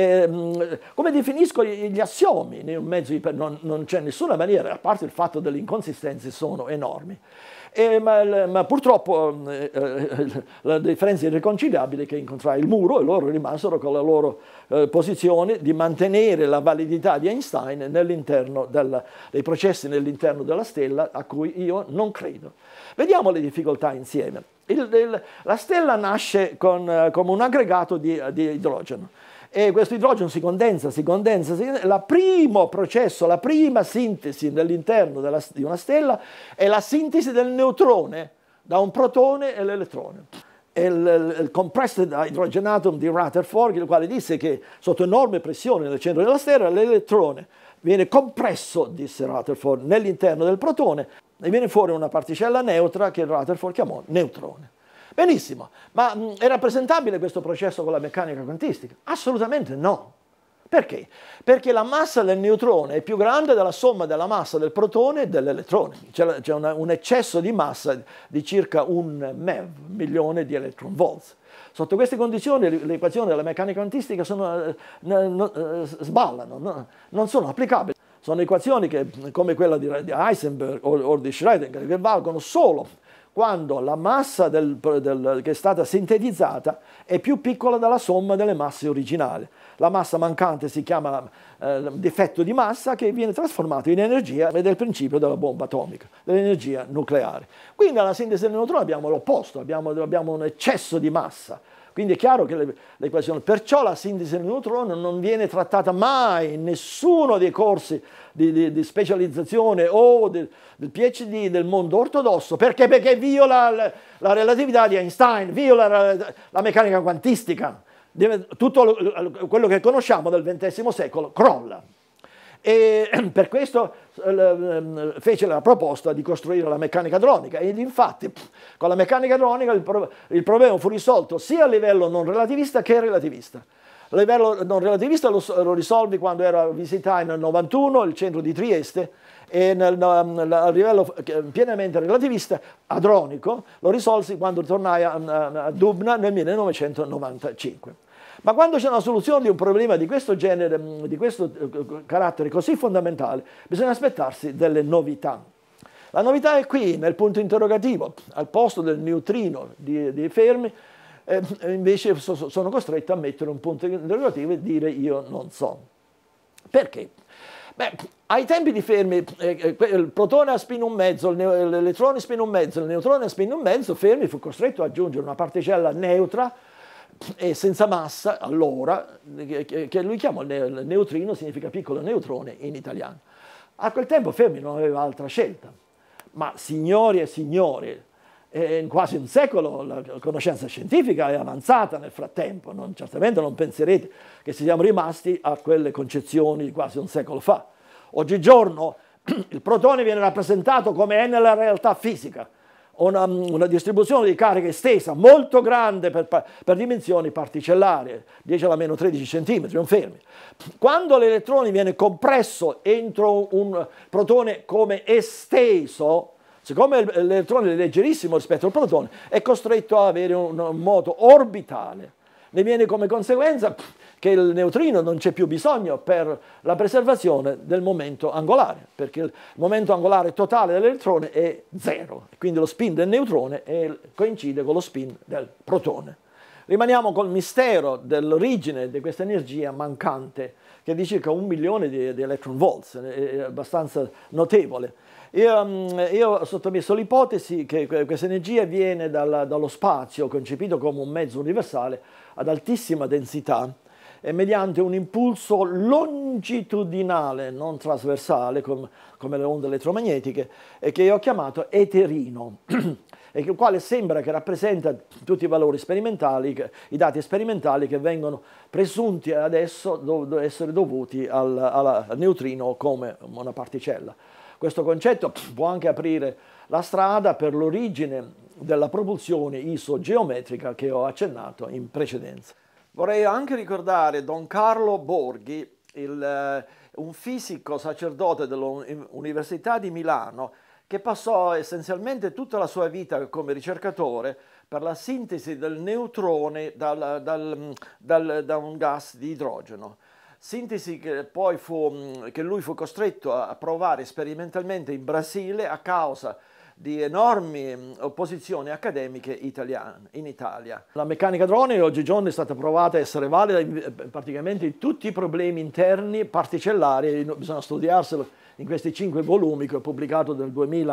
A: Eh, come definisco gli assiomi? In un mezzo iper, non, non c'è nessuna maniera, a parte il fatto che le inconsistenze sono enormi. Eh, ma, ma purtroppo eh, eh, la differenza irriconciliabile è che incontrai il muro e loro rimasero con la loro eh, posizione di mantenere la validità di Einstein nell'interno dei processi nell'interno della stella, a cui io non credo. Vediamo le difficoltà insieme. Il, il, la stella nasce con, eh, come un aggregato di, di idrogeno. E questo idrogeno si condensa, si condensa, si condensa. Il primo processo, la prima sintesi nell'interno di una stella è la sintesi del neutrone da un protone e l'elettrone. Il, il compressed hydrogen atom di Rutherford, il quale disse che sotto enorme pressione nel centro della stella l'elettrone viene compresso, disse Rutherford, nell'interno del protone e viene fuori una particella neutra che Rutherford chiamò neutrone. Benissimo, ma mh, è rappresentabile questo processo con la meccanica quantistica? Assolutamente no. Perché? Perché la massa del neutrone è più grande della somma della massa del protone e dell'elettrone. C'è un eccesso di massa di circa un MeV, milione di electron volts. Sotto queste condizioni le, le equazioni della meccanica quantistica sono, eh, no, eh, sballano, no, non sono applicabili. Sono equazioni che, come quella di, di Heisenberg o, o di Schrödinger, che valgono solo quando la massa del, del, che è stata sintetizzata è più piccola della somma delle masse originali. La massa mancante si chiama eh, difetto di massa, che viene trasformato in energia ed è il principio della bomba atomica, dell'energia nucleare. Quindi alla sintesi del neutrone abbiamo l'opposto, abbiamo, abbiamo un eccesso di massa. Quindi è chiaro che l'equazione, perciò la sintesi del neutrone non viene trattata mai in nessuno dei corsi di, di, di specializzazione o del, del PhD del mondo ortodosso, perché? Perché viola la, la relatività di Einstein, viola la, la meccanica quantistica, tutto lo, quello che conosciamo del ventesimo secolo crolla. E per questo eh, fece la proposta di costruire la meccanica hadronica ed infatti con la meccanica hadronica il, pro il problema fu risolto sia a livello non relativista che relativista. A livello non relativista lo, lo risolvi quando ero visitai nel novantuno il centro di Trieste e nel, nel, a livello pienamente relativista hadronico lo risolsi quando tornai a, a, a Dubna nel millenovecentonovantacinque. Ma quando c'è una soluzione di un problema di questo genere, di questo carattere così fondamentale, bisogna aspettarsi delle novità. La novità è qui, nel punto interrogativo, al posto del neutrino di, di Fermi, eh, invece so, sono costretto a mettere un punto interrogativo e dire io non so. Perché? Beh, ai tempi di Fermi, eh, il protone a spin un mezzo, l'elettrone spin un mezzo, il neutrone a spin un mezzo, Fermi fu costretto ad aggiungere una particella neutra e senza massa, allora, che lui chiamò il neutrino, significa piccolo neutrone in italiano. A quel tempo Fermi non aveva altra scelta, ma signori e signori, in quasi un secolo la conoscenza scientifica è avanzata nel frattempo, non, certamente non penserete che siamo rimasti a quelle concezioni di quasi un secolo fa. Oggigiorno il protone viene rappresentato come è nella realtà fisica, Una, una distribuzione di carica estesa molto grande per, per dimensioni particellari, dieci alla meno tredici centimetri, un Fermi. Quando l'elettrone viene compresso entro un protone come esteso, siccome l'elettrone è leggerissimo rispetto al protone, è costretto a avere un, un moto orbitale. Ne viene come conseguenza che il neutrino non c'è più bisogno per la preservazione del momento angolare, perché il momento angolare totale dell'elettrone è zero, quindi lo spin del neutrone è, coincide con lo spin del protone. Rimaniamo col mistero dell'origine di questa energia mancante, che è di circa un milione di, di electron volts, è abbastanza notevole. Io, io ho sottomesso l'ipotesi che questa energia viene dalla, dallo spazio, concepito come un mezzo universale ad altissima densità, e mediante un impulso longitudinale, non trasversale, com, come le onde elettromagnetiche, e che io ho chiamato eterino, e il quale sembra che rappresenta tutti i valori sperimentali, i dati sperimentali che vengono presunti adesso do, essere dovuti al, al, al neutrino come una particella. Questo concetto può anche aprire la strada per l'origine della propulsione isogeometrica che ho accennato in precedenza. Vorrei anche ricordare Don Carlo Borghi, il, un fisico sacerdote dell'Università di Milano che passò essenzialmente tutta la sua vita come ricercatore per la sintesi del neutrone dal, dal, dal, da un gas di idrogeno. Sintesi che poi fu, che lui fu costretto a provare sperimentalmente in Brasile a causa di enormi opposizioni accademiche italiane in Italia. La meccanica droni oggigiorno è stata provata a essere valida in praticamente in tutti i problemi interni particellari, bisogna studiarselo in questi cinque volumi che ho pubblicato nel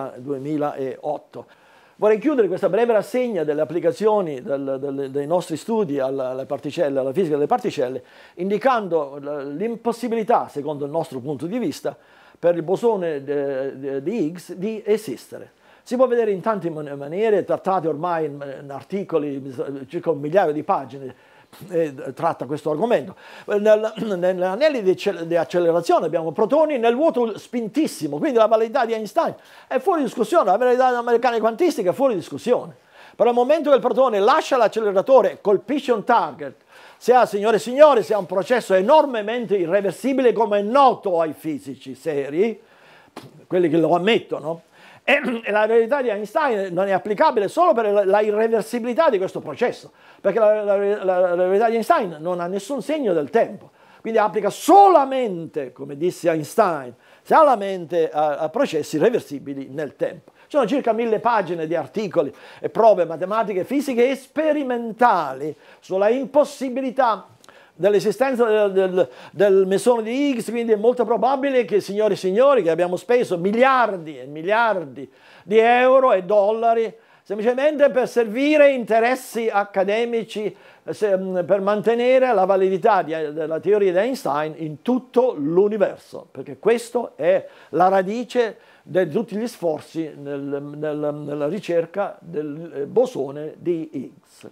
A: duemilaotto. Vorrei chiudere questa breve rassegna delle applicazioni del, del, dei nostri studi alla, alle particelle, alla fisica delle particelle, indicando l'impossibilità, secondo il nostro punto di vista, per il bosone di Higgs di esistere. Si può vedere in tante maniere, trattate ormai in, in articoli, circa un migliaio di pagine, eh, tratta questo argomento. Nel, negli anelli di, di accelerazione abbiamo protoni nel vuoto spintissimo, quindi la validità di Einstein è fuori discussione, la validità della meccanica quantistica è fuori discussione. Però al momento che il protone lascia l'acceleratore e colpisce un target, si ha, signore e signori, si ha un processo enormemente irreversibile, come è noto ai fisici seri, quelli che lo ammettono. E la verità di Einstein non è applicabile solo per la irreversibilità di questo processo, perché la, la, la, la verità di Einstein non ha nessun segno del tempo, quindi applica solamente, come disse Einstein, solamente a, a processi reversibili nel tempo. Ci sono circa mille pagine di articoli e prove matematiche, fisiche e sperimentali sulla impossibilità dell'esistenza del, del, del mesone di Higgs, quindi è molto probabile che, signori e signori, che abbiamo speso miliardi e miliardi di euro e dollari semplicemente per servire interessi accademici, per mantenere la validità di, della teoria di Einstein in tutto l'universo, perché questa è la radice di tutti gli sforzi nel, nel, nella ricerca del bosone di Higgs.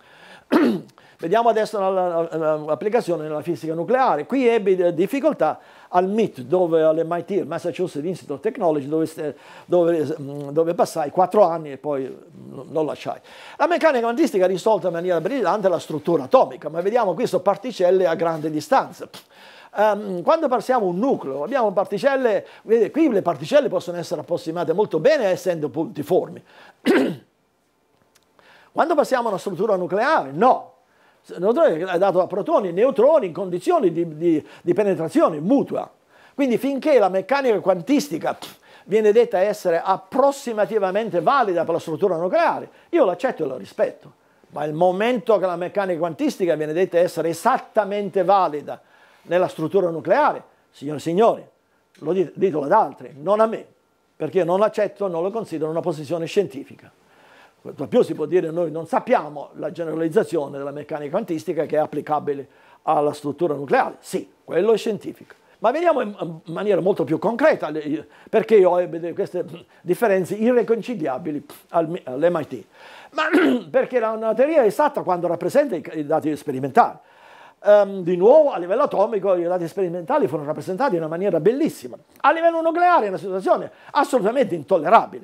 A: Vediamo adesso l'applicazione nella fisica nucleare. Qui ebbe difficoltà al M I T, dove all'M I T, il Massachusetts Institute of Technology, dove, dove, dove passai quattro anni e poi non lasciai. La meccanica quantistica ha risolto in maniera brillante la struttura atomica, ma vediamo qui sono particelle a grande distanza. Um, quando passiamo un nucleo, abbiamo particelle, vedete, qui le particelle possono essere approssimate molto bene essendo puntiformi. Quando passiamo a una struttura nucleare, no. Il neutrone è dato a protoni e neutroni in condizioni di, di, di penetrazione mutua. Quindi finché la meccanica quantistica viene detta essere approssimativamente valida per la struttura nucleare, io l'accetto e lo rispetto. Ma il momento che la meccanica quantistica viene detta essere esattamente valida nella struttura nucleare, signore e signori, lo dite, ditelo ad altri, non a me, perché io non l'accetto, non lo considero una posizione scientifica. Per più si può dire che noi non sappiamo la generalizzazione della meccanica quantistica che è applicabile alla struttura nucleare. Sì, quello è scientifico. Ma vediamo in maniera molto più concreta perché io ho queste differenze irriconciliabili all'M I T. Ma perché una teoria è esatta quando rappresenta i dati sperimentali. Um, di nuovo, a livello atomico, i dati sperimentali furono rappresentati in una maniera bellissima. A livello nucleare è una situazione assolutamente intollerabile.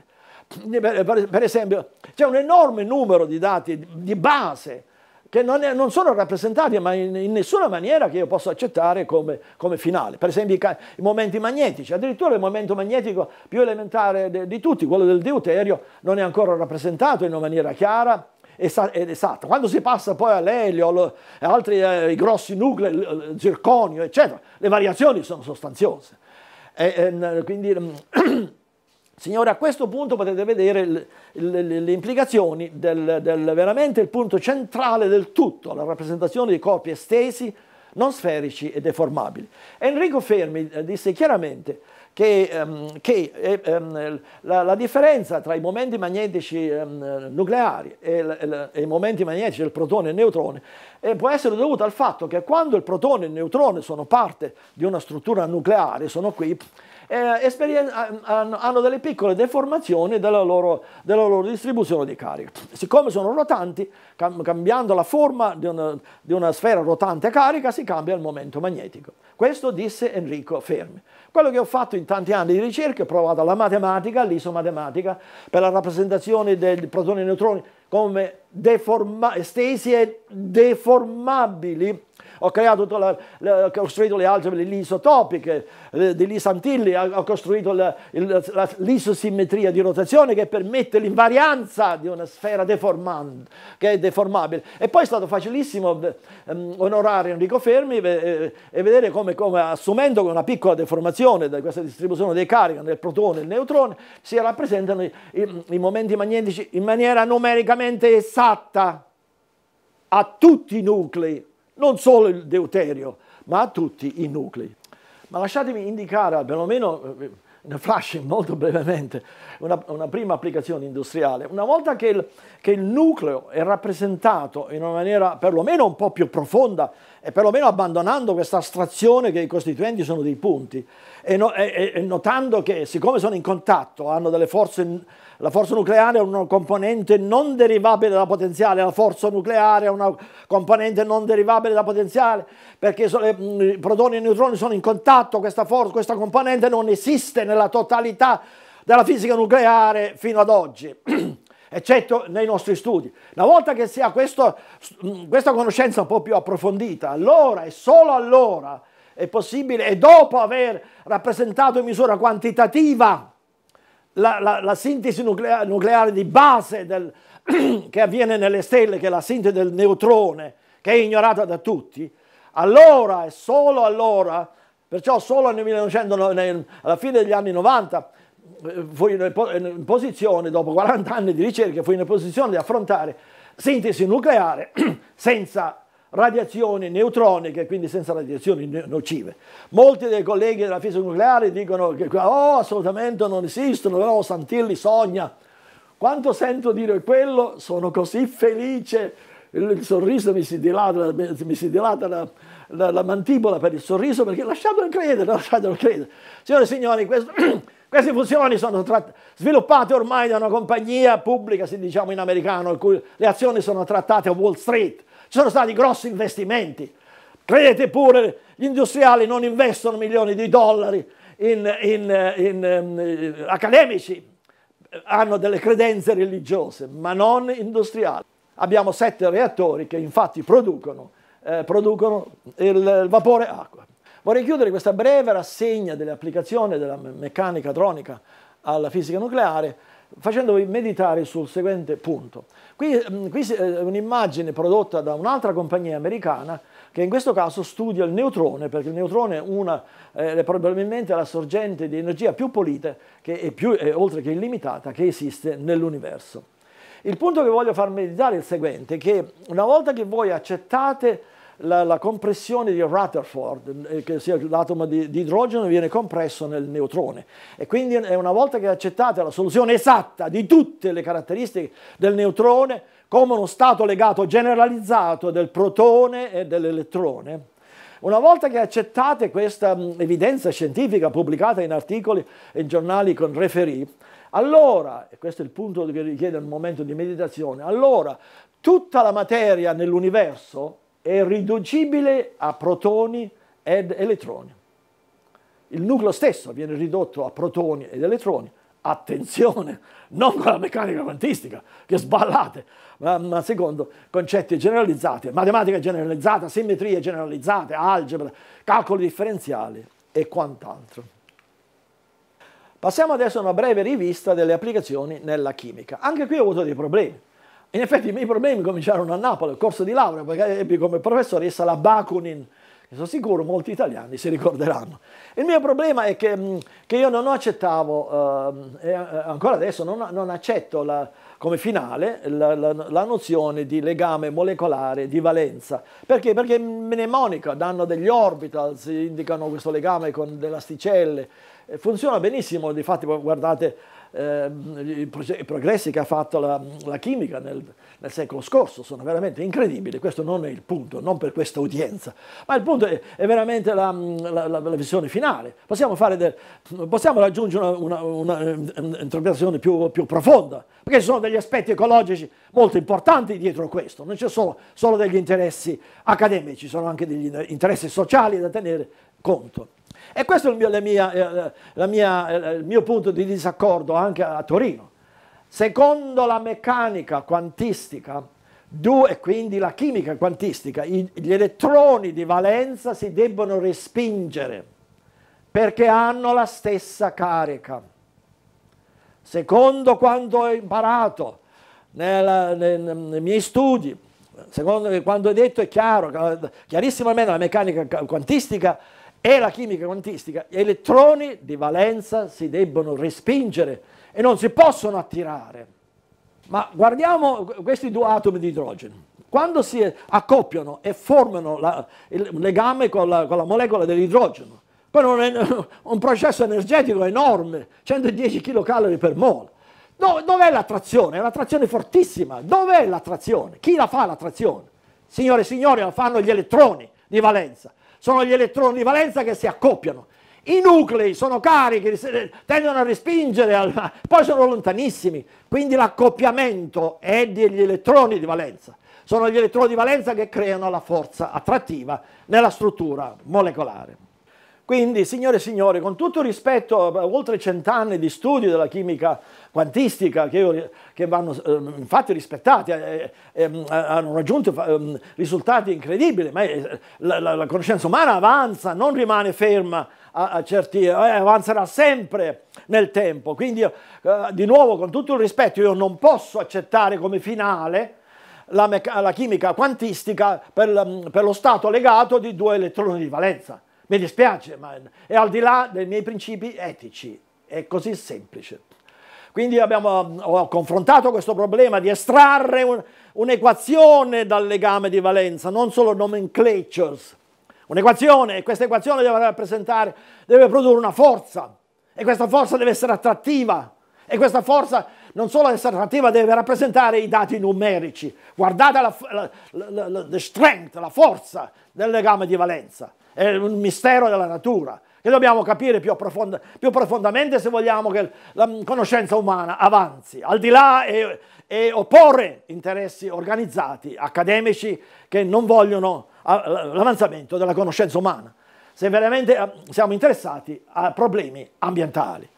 A: Per esempio, c'è un enorme numero di dati di base che non, è, non sono rappresentati ma in, in nessuna maniera che io possa accettare come, come finale. Per esempio i, i momenti magnetici, addirittura il momento magnetico più elementare de, di tutti, quello del deuterio, non è ancora rappresentato in una maniera chiara ed esatta. Quando si passa poi all'elio, e altri eh, grossi nuclei, il zirconio, eccetera, le variazioni sono sostanziose. E, e, quindi... Signore, a questo punto potete vedere le, le, le implicazioni del, del veramente il punto centrale del tutto, la rappresentazione di corpi estesi, non sferici e deformabili. Enrico Fermi disse chiaramente che, um, che eh, um, la, la differenza tra i momenti magnetici um, nucleari e, e, e i momenti magnetici del protone e del neutrone eh, può essere dovuta al fatto che quando il protone e il neutrone sono parte di una struttura nucleare, sono qui, Eh, hanno delle piccole deformazioni della loro, della loro distribuzione di carica. Siccome sono rotanti, cam cambiando la forma di una, di una sfera rotante a carica, si cambia il momento magnetico. Questo disse Enrico Fermi. Quello che ho fatto in tanti anni di ricerca, ho provato la matematica, l'isomatematica, per la rappresentazione dei protoni e neutroni come estesi e deformabili ho creato tutta la, la, ho costruito le algebre isotopiche eh, di Lee Santilli, ho costruito l'isosimmetria di rotazione che permette l'invarianza di una sfera deformante, che è deformabile. E poi è stato facilissimo ehm, onorare Enrico Fermi e, e vedere come, come assumendo una piccola deformazione da questa distribuzione dei carichi nel protone e il neutrone si rappresentano i, i, i momenti magnetici in maniera numericamente esatta a tutti i nuclei, non solo il deuterio, ma a tutti i nuclei. Ma lasciatemi indicare, perlomeno nel flashing molto brevemente, una, una prima applicazione industriale. Una volta che il, che il nucleo è rappresentato in una maniera perlomeno un po' più profonda e perlomeno abbandonando questa astrazione che i costituenti sono dei punti e, no, e, e notando che siccome sono in contatto hanno delle forze. La forza nucleare è una componente non derivabile da potenziale, la forza nucleare è una componente non derivabile da potenziale, perché i protoni e i neutroni sono in contatto, questa, forza, questa componente non esiste nella totalità della fisica nucleare fino ad oggi, eccetto nei nostri studi. Una volta che si ha questo, questa conoscenza un po' più approfondita, allora e solo allora è possibile, e dopo aver rappresentato in misura quantitativa La, la, la sintesi nuclea, nucleare di base del, che avviene nelle stelle, che è la sintesi del neutrone, che è ignorata da tutti, allora e solo allora, perciò solo nel millenovecento, nel, alla fine degli anni novanta, fui in, in posizione, dopo quaranta anni di ricerca, fui in posizione di affrontare sintesi nucleare senza radiazioni neutroniche, quindi senza radiazioni nocive. Molti dei colleghi della fisica nucleare dicono che oh, assolutamente non esistono, però Santilli sogna. Quando sento dire quello sono così felice, il, il sorriso mi si dilata, mi si dilata la, la, la mantibola per il sorriso, perché lasciatelo credere, lasciatelo credere. Signore e signori, questo, queste fusioni sono sviluppate ormai da una compagnia pubblica, si diciamo in americano, in cui le azioni sono trattate a Wall Street. Ci sono stati grossi investimenti. Credete pure, gli industriali non investono milioni di dollari in, in, in, in accademici, hanno delle credenze religiose, ma non industriali. Abbiamo sette reattori che infatti producono, eh, producono il, il vapore acqua. Vorrei chiudere questa breve rassegna delle applicazioni della meccanica hadronica alla fisica nucleare facendovi meditare sul seguente punto. Qui, qui è un'immagine prodotta da un'altra compagnia americana che in questo caso studia il neutrone, perché il neutrone è, una, eh, è probabilmente la sorgente di energia più pulita, che è più, è, oltre che illimitata, che esiste nell'universo. Il punto che voglio far meditare è il seguente, che una volta che voi accettate La, la compressione di Rutherford, eh, che sia l'atomo di, di idrogeno viene compresso nel neutrone, e quindi è una volta che accettate la soluzione esatta di tutte le caratteristiche del neutrone come uno stato legato generalizzato del protone e dell'elettrone, una volta che accettate questa mh, evidenza scientifica pubblicata in articoli e in giornali con referì, allora, e questo è il punto che richiede un momento di meditazione, allora tutta la materia nell'universo è riducibile a protoni ed elettroni. Il nucleo stesso viene ridotto a protoni ed elettroni. Attenzione, non con la meccanica quantistica, che sballate, ma, ma secondo concetti generalizzati, matematica generalizzata, simmetrie generalizzate, algebra, calcoli differenziali e quant'altro. Passiamo adesso a una breve rivista delle applicazioni nella chimica. Anche qui ho avuto dei problemi. In effetti i miei problemi cominciarono a Napoli, al corso di laurea, perché ebbi come professoressa la Bakunin, che sono sicuro molti italiani si ricorderanno. Il mio problema è che, che io non accettavo, eh, e ancora adesso non, non accetto la, come finale la, la, la nozione di legame molecolare di valenza. Perché? Perché mnemonica, danno degli orbitals, indicano questo legame con delle asticelle, funziona benissimo, difatti guardate eh, i progressi che ha fatto la, la chimica nel, nel secolo scorso, sono veramente incredibili. Questo non è il punto, non per questa udienza, ma il punto è, è veramente la, la, la, la visione finale. Possiamo, fare del, possiamo raggiungere una, una, una interpretazione più, più profonda, perché ci sono degli aspetti ecologici molto importanti dietro questo, non c'è solo, solo degli interessi accademici, ci sono anche degli interessi sociali da tenere conto. E questo è il mio, la mia, eh, la mia, eh, il mio punto di disaccordo anche a Torino. Secondo la meccanica quantistica, Due, e quindi la chimica quantistica, i, gli elettroni di valenza si debbono respingere perché hanno la stessa carica. Secondo quanto ho imparato nella, nei, nei miei studi, secondo quanto ho detto è chiaro, chiarissimamente la meccanica quantistica e la chimica quantistica, gli elettroni di valenza si debbono respingere e non si possono attirare. Ma guardiamo questi due atomi di idrogeno. Quando si accoppiano e formano la, il legame con la, con la molecola dell'idrogeno, quello è un processo energetico enorme, centodieci chilocalori per mole. Dov- dov'è l'attrazione? È un'attrazione fortissima. Dov'è l'attrazione? Chi la fa l'attrazione? Signore e signori, la fanno gli elettroni di valenza. Sono gli elettroni di valenza che si accoppiano. I nuclei sono carichi, tendono a respingere, al, poi sono lontanissimi. Quindi l'accoppiamento è degli elettroni di valenza. Sono gli elettroni di valenza che creano la forza attrattiva nella struttura molecolare. Quindi, signore e signori, con tutto rispetto a oltre cent'anni di studio della chimica quantistica, che, io, che vanno eh, infatti rispettati, eh, eh, hanno raggiunto eh, risultati incredibili, ma eh, la, la, la conoscenza umana avanza, non rimane ferma a, a certi, eh, avanzerà sempre nel tempo. Quindi, eh, di nuovo, con tutto il rispetto, io non posso accettare come finale la, la chimica quantistica per, per lo stato legato di due elettroni di valenza. Mi dispiace, ma è al di là dei miei principi etici, è così semplice. Quindi abbiamo, ho confrontato questo problema di estrarre un, un'equazione dal legame di valenza, non solo nomenclatures. Un'equazione, e questa equazione deve rappresentare, deve produrre una forza, e questa forza deve essere attrattiva, e questa forza non solo essere attrattiva, deve rappresentare i dati numerici. Guardate la, la, la, la, the strength, la forza del legame di valenza. È un mistero della natura che dobbiamo capire più, approfonda, più profondamente se vogliamo che la conoscenza umana avanzi, al di là e, e opporre interessi organizzati, accademici, che non vogliono l'avanzamento della conoscenza umana, se veramente siamo interessati a problemi ambientali.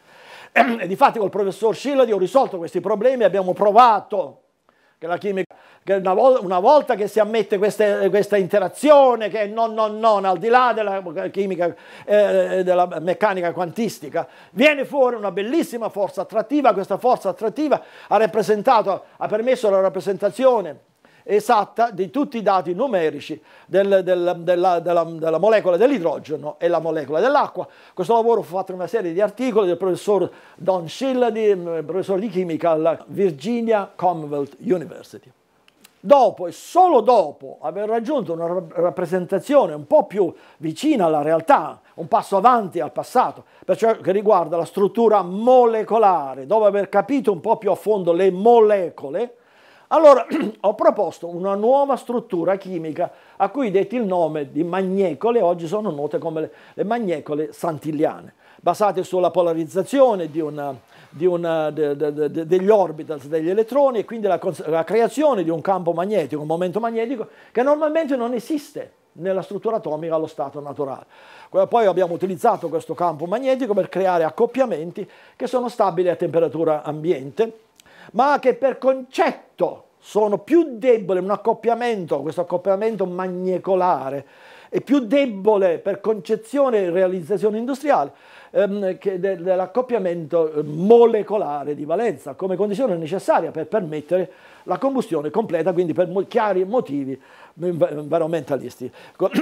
A: E difatti col professor Shillady ho risolto questi problemi, abbiamo provato che la chimica, che una, vol una volta che si ammette queste, questa interazione, che non, non, non, al di là della chimica, eh, della meccanica quantistica, viene fuori una bellissima forza attrattiva. Questa forza attrattiva ha rappresentato, ha permesso la rappresentazione esatta di tutti i dati numerici del, del, della, della, della molecola dell'idrogeno e la molecola dell'acqua. Questo lavoro fu fatto in una serie di articoli del professor Don Shillady, professore di chimica alla Virginia Commonwealth University. Dopo e solo dopo aver raggiunto una rappresentazione un po' più vicina alla realtà, un passo avanti al passato, per ciò che riguarda la struttura molecolare, dopo aver capito un po' più a fondo le molecole, allora ho proposto una nuova struttura chimica a cui detti il nome di magnecole, oggi sono note come le, le magnecole santilliane, basate sulla polarizzazione di una, di una, de, de, de, degli orbitals degli elettroni e quindi la, la creazione di un campo magnetico, un momento magnetico che normalmente non esiste nella struttura atomica allo stato naturale. Poi abbiamo utilizzato questo campo magnetico per creare accoppiamenti che sono stabili a temperatura ambiente, ma che per concetto sono più deboli, un accoppiamento, questo accoppiamento magnecolare è più debole per concezione e realizzazione industriale ehm, che de dell'accoppiamento molecolare di valenza, come condizione necessaria per permettere la combustione completa, quindi per mo chiari motivi environmentalisti.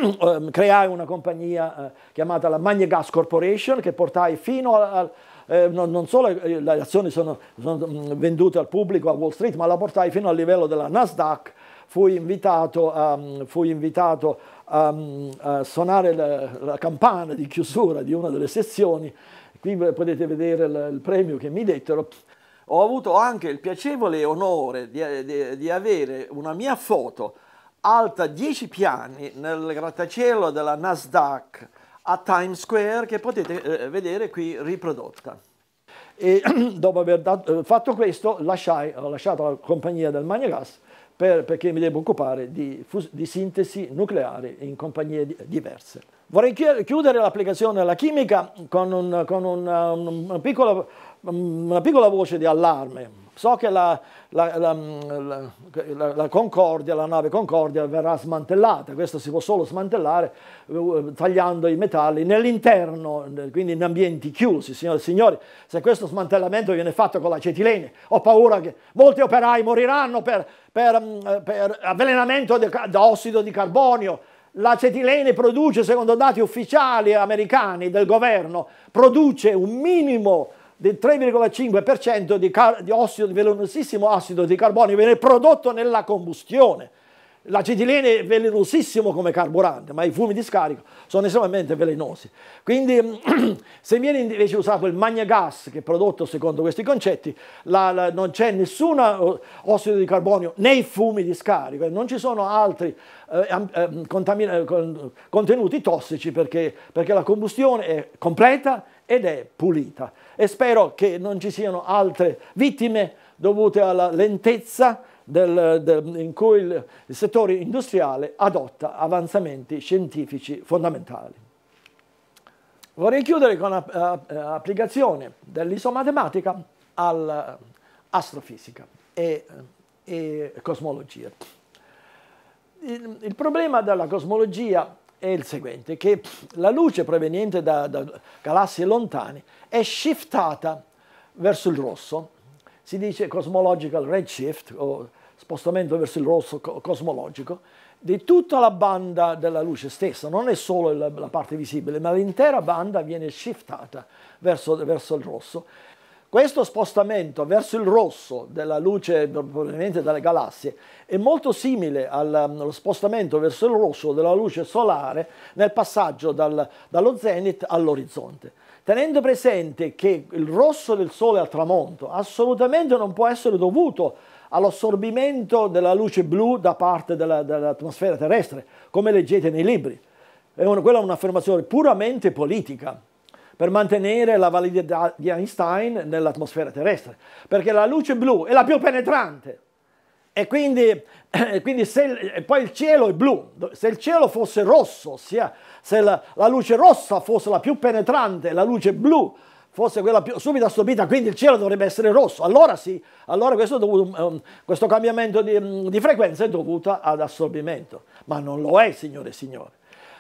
A: Creai una compagnia eh, chiamata la Magnegas Corporation, che portai fino al Eh, non, non solo eh, le azioni sono, sono vendute al pubblico a Wall Street, ma la portai fino al livello della Nasdaq. Fui invitato a, fui invitato a, a suonare la, la campana di chiusura di una delle sezioni. Qui potete vedere il, il premio che mi dettero. Ho avuto anche il piacevole onore di, di, di avere una mia foto alta dieci piani nel grattacielo della Nasdaq a Times Square, che potete eh, vedere qui riprodotta. E dopo aver dato, eh, fatto questo, lasciai, ho lasciato la compagnia del Magnegas per, perché mi devo occupare di, di sintesi nucleare in compagnie di, diverse. Vorrei chiudere l'applicazione alla chimica con, un, con una, una, piccola, una piccola voce di allarme. so che la, la, la, la, la Concordia, la nave Concordia verrà smantellata, questo si può solo smantellare uh, tagliando i metalli nell'interno, quindi in ambienti chiusi. Signore e signori, se questo smantellamento viene fatto con l'acetilene, ho paura che molti operai moriranno per, per, per avvelenamento da ossido di carbonio. L'acetilene produce, secondo dati ufficiali americani del governo, produce un minimo del tre virgola cinque per cento di, di ossido, di velenosissimo acido di carbonio, viene prodotto nella combustione. L'acetilene è velenosissimo come carburante, ma i fumi di scarico sono estremamente velenosi. Quindi se viene invece usato il magnegas, che è prodotto secondo questi concetti, la, la, non c'è nessun ossido di carbonio nei fumi di scarico e non ci sono altri eh, eh, contenuti tossici perché, perché la combustione è completa ed è pulita. E spero che non ci siano altre vittime dovute alla lentezza Del, del, in cui il, il settore industriale adotta avanzamenti scientifici fondamentali. Vorrei chiudere con l'applicazione dell'isomatematica all'astrofisica e, e cosmologia. Il, il problema della cosmologia è il seguente, che la luce proveniente da, da galassie lontane è shiftata verso il rosso. Si dice cosmological redshift o spostamento verso il rosso cosmologico di tutta la banda della luce stessa, non è solo la, la parte visibile, ma l'intera banda viene shiftata verso, verso il rosso. Questo spostamento verso il rosso della luce proveniente dalle galassie è molto simile al, allo spostamento verso il rosso della luce solare nel passaggio dal, dallo zenith all'orizzonte. Tenendo presente che il rosso del Sole al tramonto assolutamente non può essere dovuto all'assorbimento della luce blu da parte della, dell'atmosfera terrestre, come leggete nei libri. È una, quella è un'affermazione puramente politica per mantenere la validità di Einstein nell'atmosfera terrestre, perché la luce blu è la più penetrante. E quindi, e quindi se, e poi il cielo è blu, se il cielo fosse rosso, ossia se la, la luce rossa fosse la più penetrante, la luce blu fosse quella più subito assorbita, quindi il cielo dovrebbe essere rosso, allora sì, allora questo, dovuto, questo cambiamento di, di frequenza è dovuto ad assorbimento, ma non lo è, signore e signori.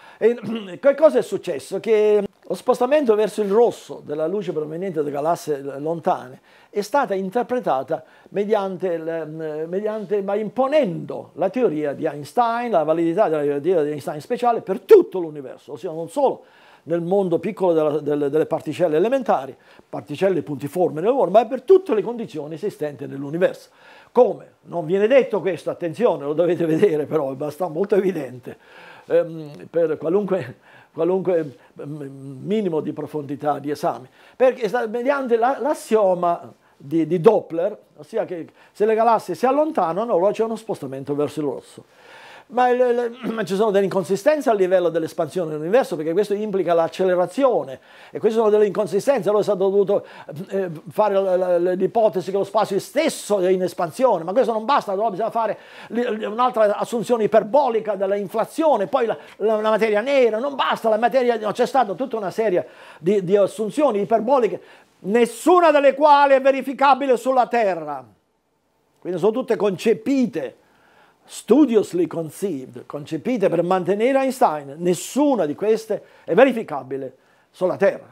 A: E che cosa è successo? Che lo spostamento verso il rosso della luce proveniente da galassie lontane è stata interpretata mediante, mediante, ma imponendo la teoria di Einstein, la validità della teoria di Einstein speciale per tutto l'universo, ossia non solo nel mondo piccolo della, delle, delle particelle elementari, particelle puntiformi nel mondo, ma per tutte le condizioni esistenti nell'universo. Come? Non viene detto questo, attenzione, lo dovete vedere però, è abbastanza molto evidente, ehm, per qualunque, qualunque minimo di profondità di esame, perché mediante l'assioma la, di, di Doppler, ossia che se le galassie si allontanano, allora c'è uno spostamento verso il rosso. Ma, le, le, ma ci sono delle inconsistenze a livello dell'espansione dell'universo, perché questo implica l'accelerazione e queste sono delle inconsistenze. Allora si è dovuto eh, fare l'ipotesi che lo spazio stesso è in espansione, ma questo non basta, allora bisogna fare un'altra assunzione iperbolica dell'inflazione, poi la, la, la materia nera, non basta, la materia, no, c'è stata tutta una serie di, di assunzioni iperboliche, nessuna delle quali è verificabile sulla Terra, quindi sono tutte concepite, studiously conceived, concepite per mantenere Einstein, nessuna di queste è verificabile sulla Terra.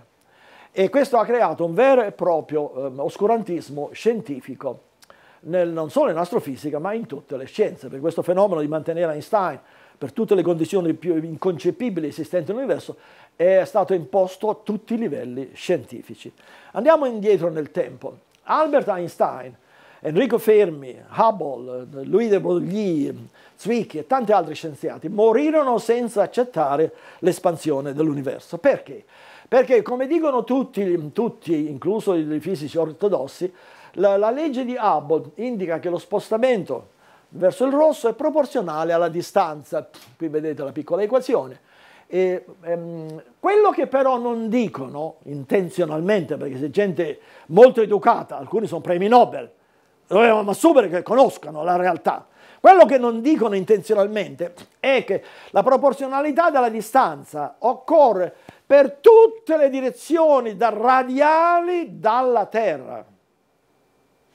A: E questo ha creato un vero e proprio eh, oscurantismo scientifico, nel, non solo in astrofisica, ma in tutte le scienze, perché questo fenomeno di mantenere Einstein per tutte le condizioni più inconcepibili esistenti nell'universo è stato imposto a tutti i livelli scientifici. Andiamo indietro nel tempo. Albert Einstein, Enrico Fermi, Hubble, Louis de Broglie, Zwicky e tanti altri scienziati morirono senza accettare l'espansione dell'universo. Perché? Perché, come dicono tutti, tutti incluso i fisici ortodossi, la, la legge di Hubble indica che lo spostamento verso il rosso è proporzionale alla distanza. Qui vedete la piccola equazione. E, ehm, quello che però non dicono intenzionalmente, perché se gente molto educata, alcuni sono premi Nobel, dovevamo assumere che conoscano la realtà. Quello che non dicono intenzionalmente è che la proporzionalità della distanza occorre per tutte le direzioni radiali dalla Terra.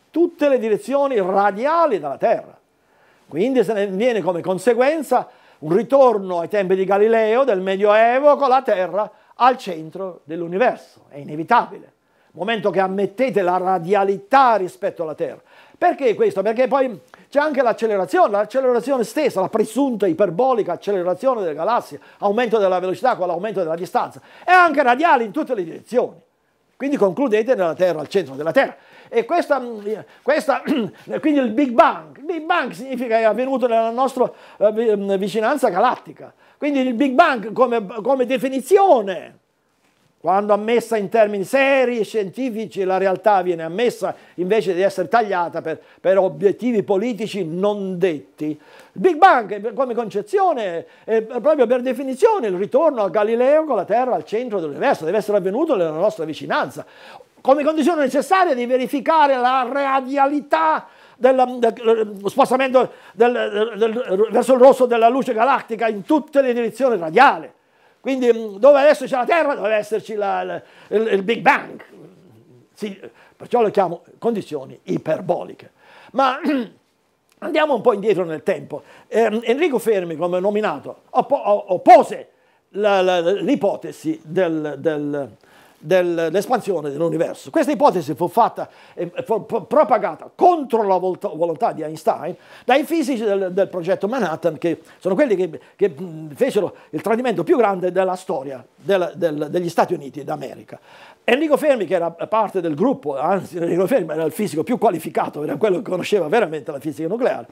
A: tutte le direzioni radiali della Terra. Quindi se ne viene come conseguenza un ritorno ai tempi di Galileo, del Medioevo, con la Terra al centro dell'universo. È inevitabile. Momento che ammettete la radialità rispetto alla Terra. Perché questo? Perché poi c'è anche l'accelerazione, l'accelerazione stessa, la presunta iperbolica accelerazione delle galassie, aumento della velocità con l'aumento della distanza, è anche radiale in tutte le direzioni. Quindi concludete nella Terra, al centro della Terra. E questa, questa quindi il Big Bang, il Big Bang significa che è avvenuto nella nostra vicinanza galattica. Quindi il Big Bang come, come definizione, quando ammessa in termini seri e scientifici, la realtà viene ammessa invece di essere tagliata per, per obiettivi politici non detti. Il Big Bang come concezione è proprio per definizione il ritorno a Galileo con la Terra al centro dell'universo, deve essere avvenuto nella nostra vicinanza, come condizione necessaria di verificare la radialità dello del, spostamento del, del, verso il rosso della luce galattica in tutte le direzioni radiali. Quindi dove adesso c'è la Terra deve esserci la, la, il, il Big Bang, sì, perciò lo chiamo condizioni iperboliche. Ma andiamo un po' indietro nel tempo. Eh, Enrico Fermi, come nominato, oppose l'ipotesi del, del dell'espansione dell'universo. Questa ipotesi fu fatta e fu propagata contro la volontà di Einstein dai fisici del, del progetto Manhattan, che sono quelli che, che fecero il tradimento più grande della storia del, del, degli Stati Uniti d'America. Enrico Fermi, che era parte del gruppo, anzi Enrico Fermi era il fisico più qualificato, era quello che conosceva veramente la fisica nucleare,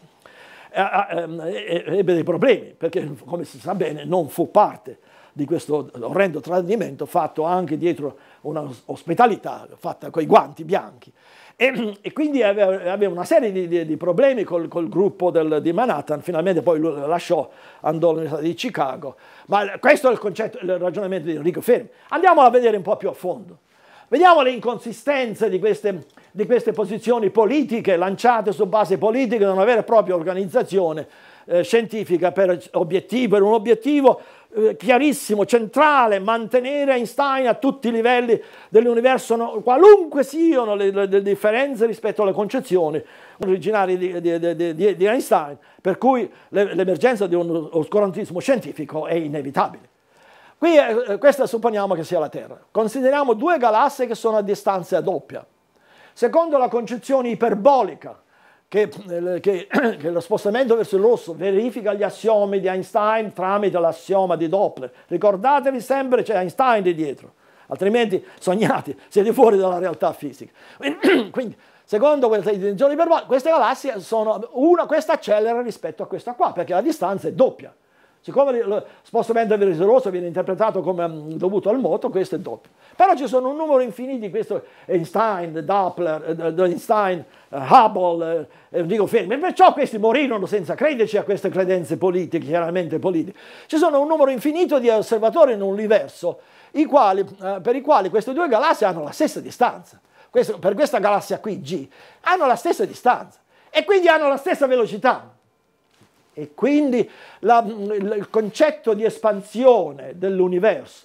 A: ebbe dei problemi, perché come si sa bene non fu parte di questo orrendo tradimento fatto anche dietro una ospitalità fatta con i guanti bianchi. E, e quindi aveva, aveva una serie di, di, di problemi col, col gruppo del, di Manhattan, finalmente poi lui lo lasciò, andò all'Università di Chicago, ma questo è il concetto, il ragionamento di Enrico Fermi. Andiamolo a vedere un po' più a fondo. Vediamo le inconsistenze di queste, di queste posizioni politiche lanciate su base politica da una vera e propria organizzazione eh, scientifica per obiettivo, per un obiettivo eh, chiarissimo, centrale, mantenere Einstein a tutti i livelli dell'universo, no, qualunque siano le, le, le differenze rispetto alle concezioni originarie di, di, di, di, di Einstein, per cui l'emergenza di un oscurantismo scientifico è inevitabile. Qui eh, questa supponiamo che sia la Terra. Consideriamo due galassie che sono a distanza doppia. Secondo la concezione iperbolica, che, eh, che, che lo spostamento verso il rosso verifica gli assiomi di Einstein tramite l'assioma di Doppler. Ricordatevi sempre c'è Einstein di dietro, altrimenti sognate, siete fuori dalla realtà fisica. Quindi, secondo questa dimensione iperbolica, queste galassie sono una, questa accelera rispetto a questa qua, perché la distanza è doppia. Siccome lo spostamento verso il rosso viene interpretato come dovuto al moto, questo è doppio. Però ci sono un numero infinito di questo Einstein, Doppler, Einstein, Hubble, Enrico Fermi, e perciò questi morirono senza crederci a queste credenze politiche, chiaramente politiche. Ci sono un numero infinito di osservatori in un universo i quali, eh, per i quali queste due galassie hanno la stessa distanza. Questo, per questa galassia qui, G, hanno la stessa distanza e quindi hanno la stessa velocità. E quindi la, il concetto di espansione dell'universo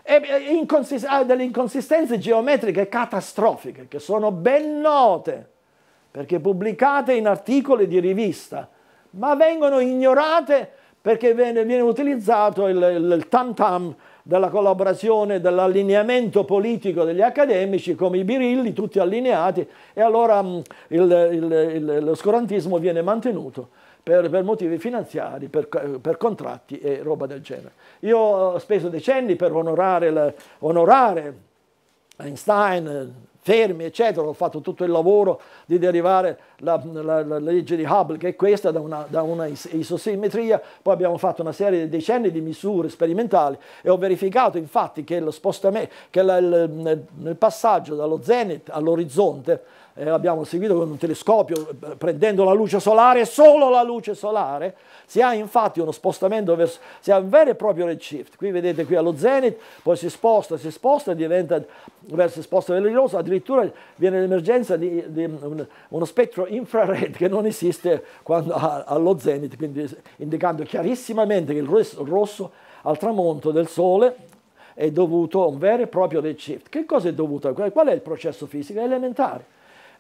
A: ha delle inconsistenze geometriche catastrofiche che sono ben note perché pubblicate in articoli di rivista, ma vengono ignorate perché viene, viene utilizzato il, il, il tam tam della collaborazione, dell'allineamento politico degli accademici come i birilli, tutti allineati, e allora il, il, il, l'oscurantismo viene mantenuto Per, per motivi finanziari, per, per contratti e roba del genere. Io ho speso decenni per onorare, la, onorare Einstein, Fermi, eccetera, ho fatto tutto il lavoro di derivare la, la, la legge di Hubble, che è questa, da una, da una isosimmetria, poi abbiamo fatto una serie di decenni di misure sperimentali e ho verificato infatti che lo spostamento, che la, il, nel, nel passaggio dallo zenith all'orizzonte, Eh, abbiamo seguito con un telescopio prendendo la luce solare, solo la luce solare, si ha infatti uno spostamento verso, si ha un vero e proprio redshift. Qui vedete qui allo zenith, poi si sposta, si sposta, diventa verso sposta velocità, addirittura viene l'emergenza di, di un, uno spettro infrared che non esiste quando a, allo zenith, quindi indicando chiarissimamente che il rosso, il rosso al tramonto del Sole è dovuto a un vero e proprio redshift. Che cosa è dovuto? Qual è il processo fisico? È elementare.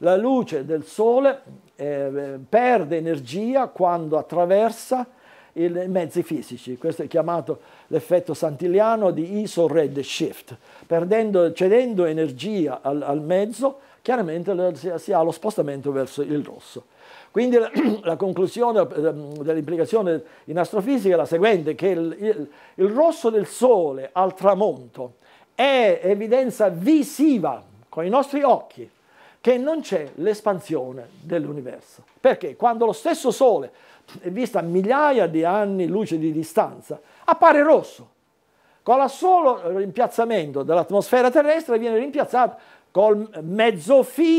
A: La luce del Sole eh, perde energia quando attraversa i mezzi fisici. Questo è chiamato l'effetto Santilliano di I S O Red Shift. Perdendo, cedendo energia al, al mezzo, chiaramente si, si ha lo spostamento verso il rosso. Quindi la, la conclusione dell'implicazione in astrofisica è la seguente, che il, il, il rosso del Sole al tramonto è evidenza visiva con i nostri occhi che non c'è l'espansione dell'universo. Perché quando lo stesso Sole è visto a migliaia di anni luce di distanza, appare rosso. Con il solo rimpiazzamento dell'atmosfera terrestre viene rimpiazzato col mezzo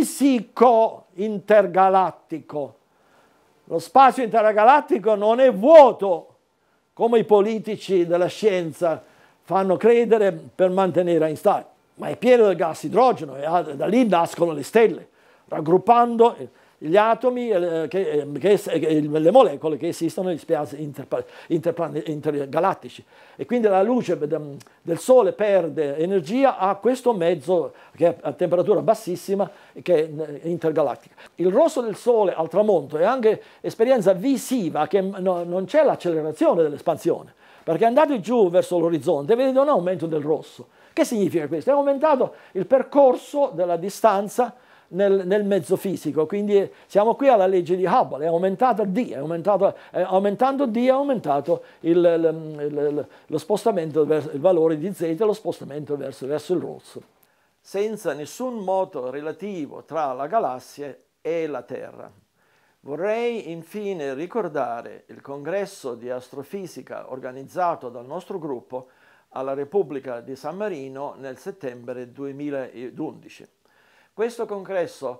A: fisico intergalattico. Lo spazio intergalattico non è vuoto, come i politici della scienza fanno credere per mantenere Einstein, ma è pieno del gas idrogeno e da lì nascono le stelle, raggruppando gli atomi, eh, che, che, le molecole che esistono negli spazi intergalattici. E quindi la luce del Sole perde energia a questo mezzo che è a temperatura bassissima, che è intergalattica. Il rosso del Sole al tramonto è anche esperienza visiva, che no, non c'è l'accelerazione dell'espansione, perché andate giù verso l'orizzonte e vedete un aumento del rosso. Che significa questo? È aumentato il percorso della distanza Nel, nel mezzo fisico, quindi siamo qui alla legge di Hubble, è aumentato D, è aumentato, è aumentando D è aumentato il, il, il, lo spostamento verso il valore di Z e lo spostamento verso, verso il rosso, senza nessun moto relativo tra la galassia e la Terra. Vorrei infine ricordare il congresso di astrofisica organizzato dal nostro gruppo alla Repubblica di San Marino nel settembre duemilaundici. Questo congresso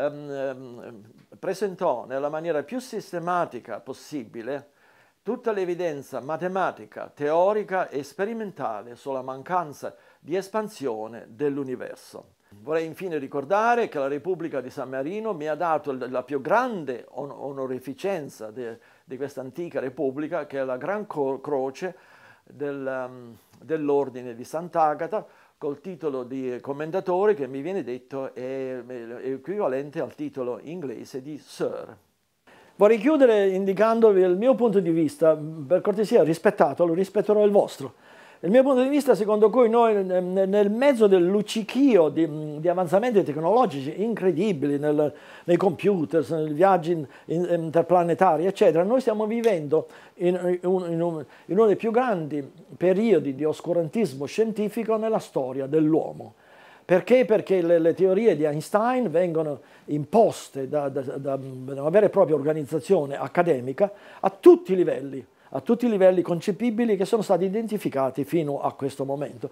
A: ehm, presentò nella maniera più sistematica possibile tutta l'evidenza matematica, teorica e sperimentale sulla mancanza di espansione dell'universo. Vorrei infine ricordare che la Repubblica di San Marino mi ha dato la più grande on onorificenza de, di questa antica Repubblica, che è la Gran Croce del, um, dell'Ordine di Sant'Agata, col titolo di commendatore che mi viene detto è, è equivalente al titolo inglese di Sir. Vorrei chiudere indicandovi il mio punto di vista, per cortesia rispettatelo, rispetterò il vostro. Il mio punto di vista secondo cui noi nel mezzo del luccichio di, di avanzamenti tecnologici incredibili, nel, nei computer, nei viaggi in, in, interplanetari, eccetera, noi stiamo vivendo in, in, in, un, in uno dei più grandi periodi di oscurantismo scientifico nella storia dell'uomo. Perché? Perché le, le teorie di Einstein vengono imposte da, da, da una vera e propria organizzazione accademica a tutti i livelli, a tutti i livelli concepibili che sono stati identificati fino a questo momento.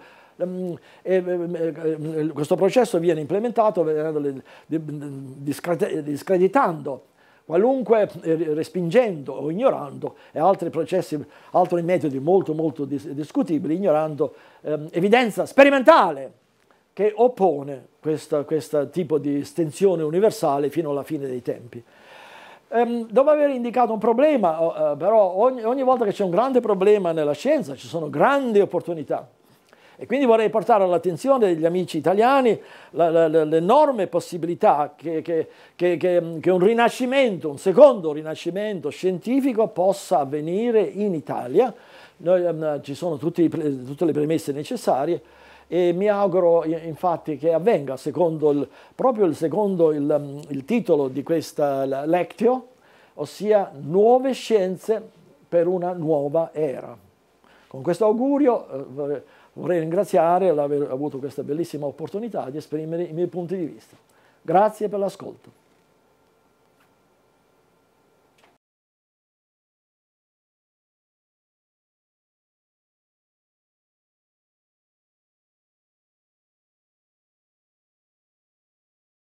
A: E questo processo viene implementato discreditando qualunque, respingendo o ignorando, e altri processi, altri metodi molto molto discutibili, ignorando eh, evidenza sperimentale che oppone questo tipo di estensione universale fino alla fine dei tempi. Um, dopo aver indicato un problema, uh, però ogni, ogni volta che c'è un grande problema nella scienza ci sono grandi opportunità. E quindi vorrei portare all'attenzione degli amici italiani l'enorme possibilità che, che, che, che un rinascimento, un secondo rinascimento scientifico possa avvenire in Italia. Noi, um, ci sono tutti, tutte le premesse necessarie e mi auguro infatti che avvenga secondo il, proprio il, secondo il, il titolo di questa lectio, ossia Nuove scienze per una nuova era. Con questo augurio eh, vorrei ringraziare per aver avuto questa bellissima opportunità di esprimere i miei punti di vista. Grazie per l'ascolto.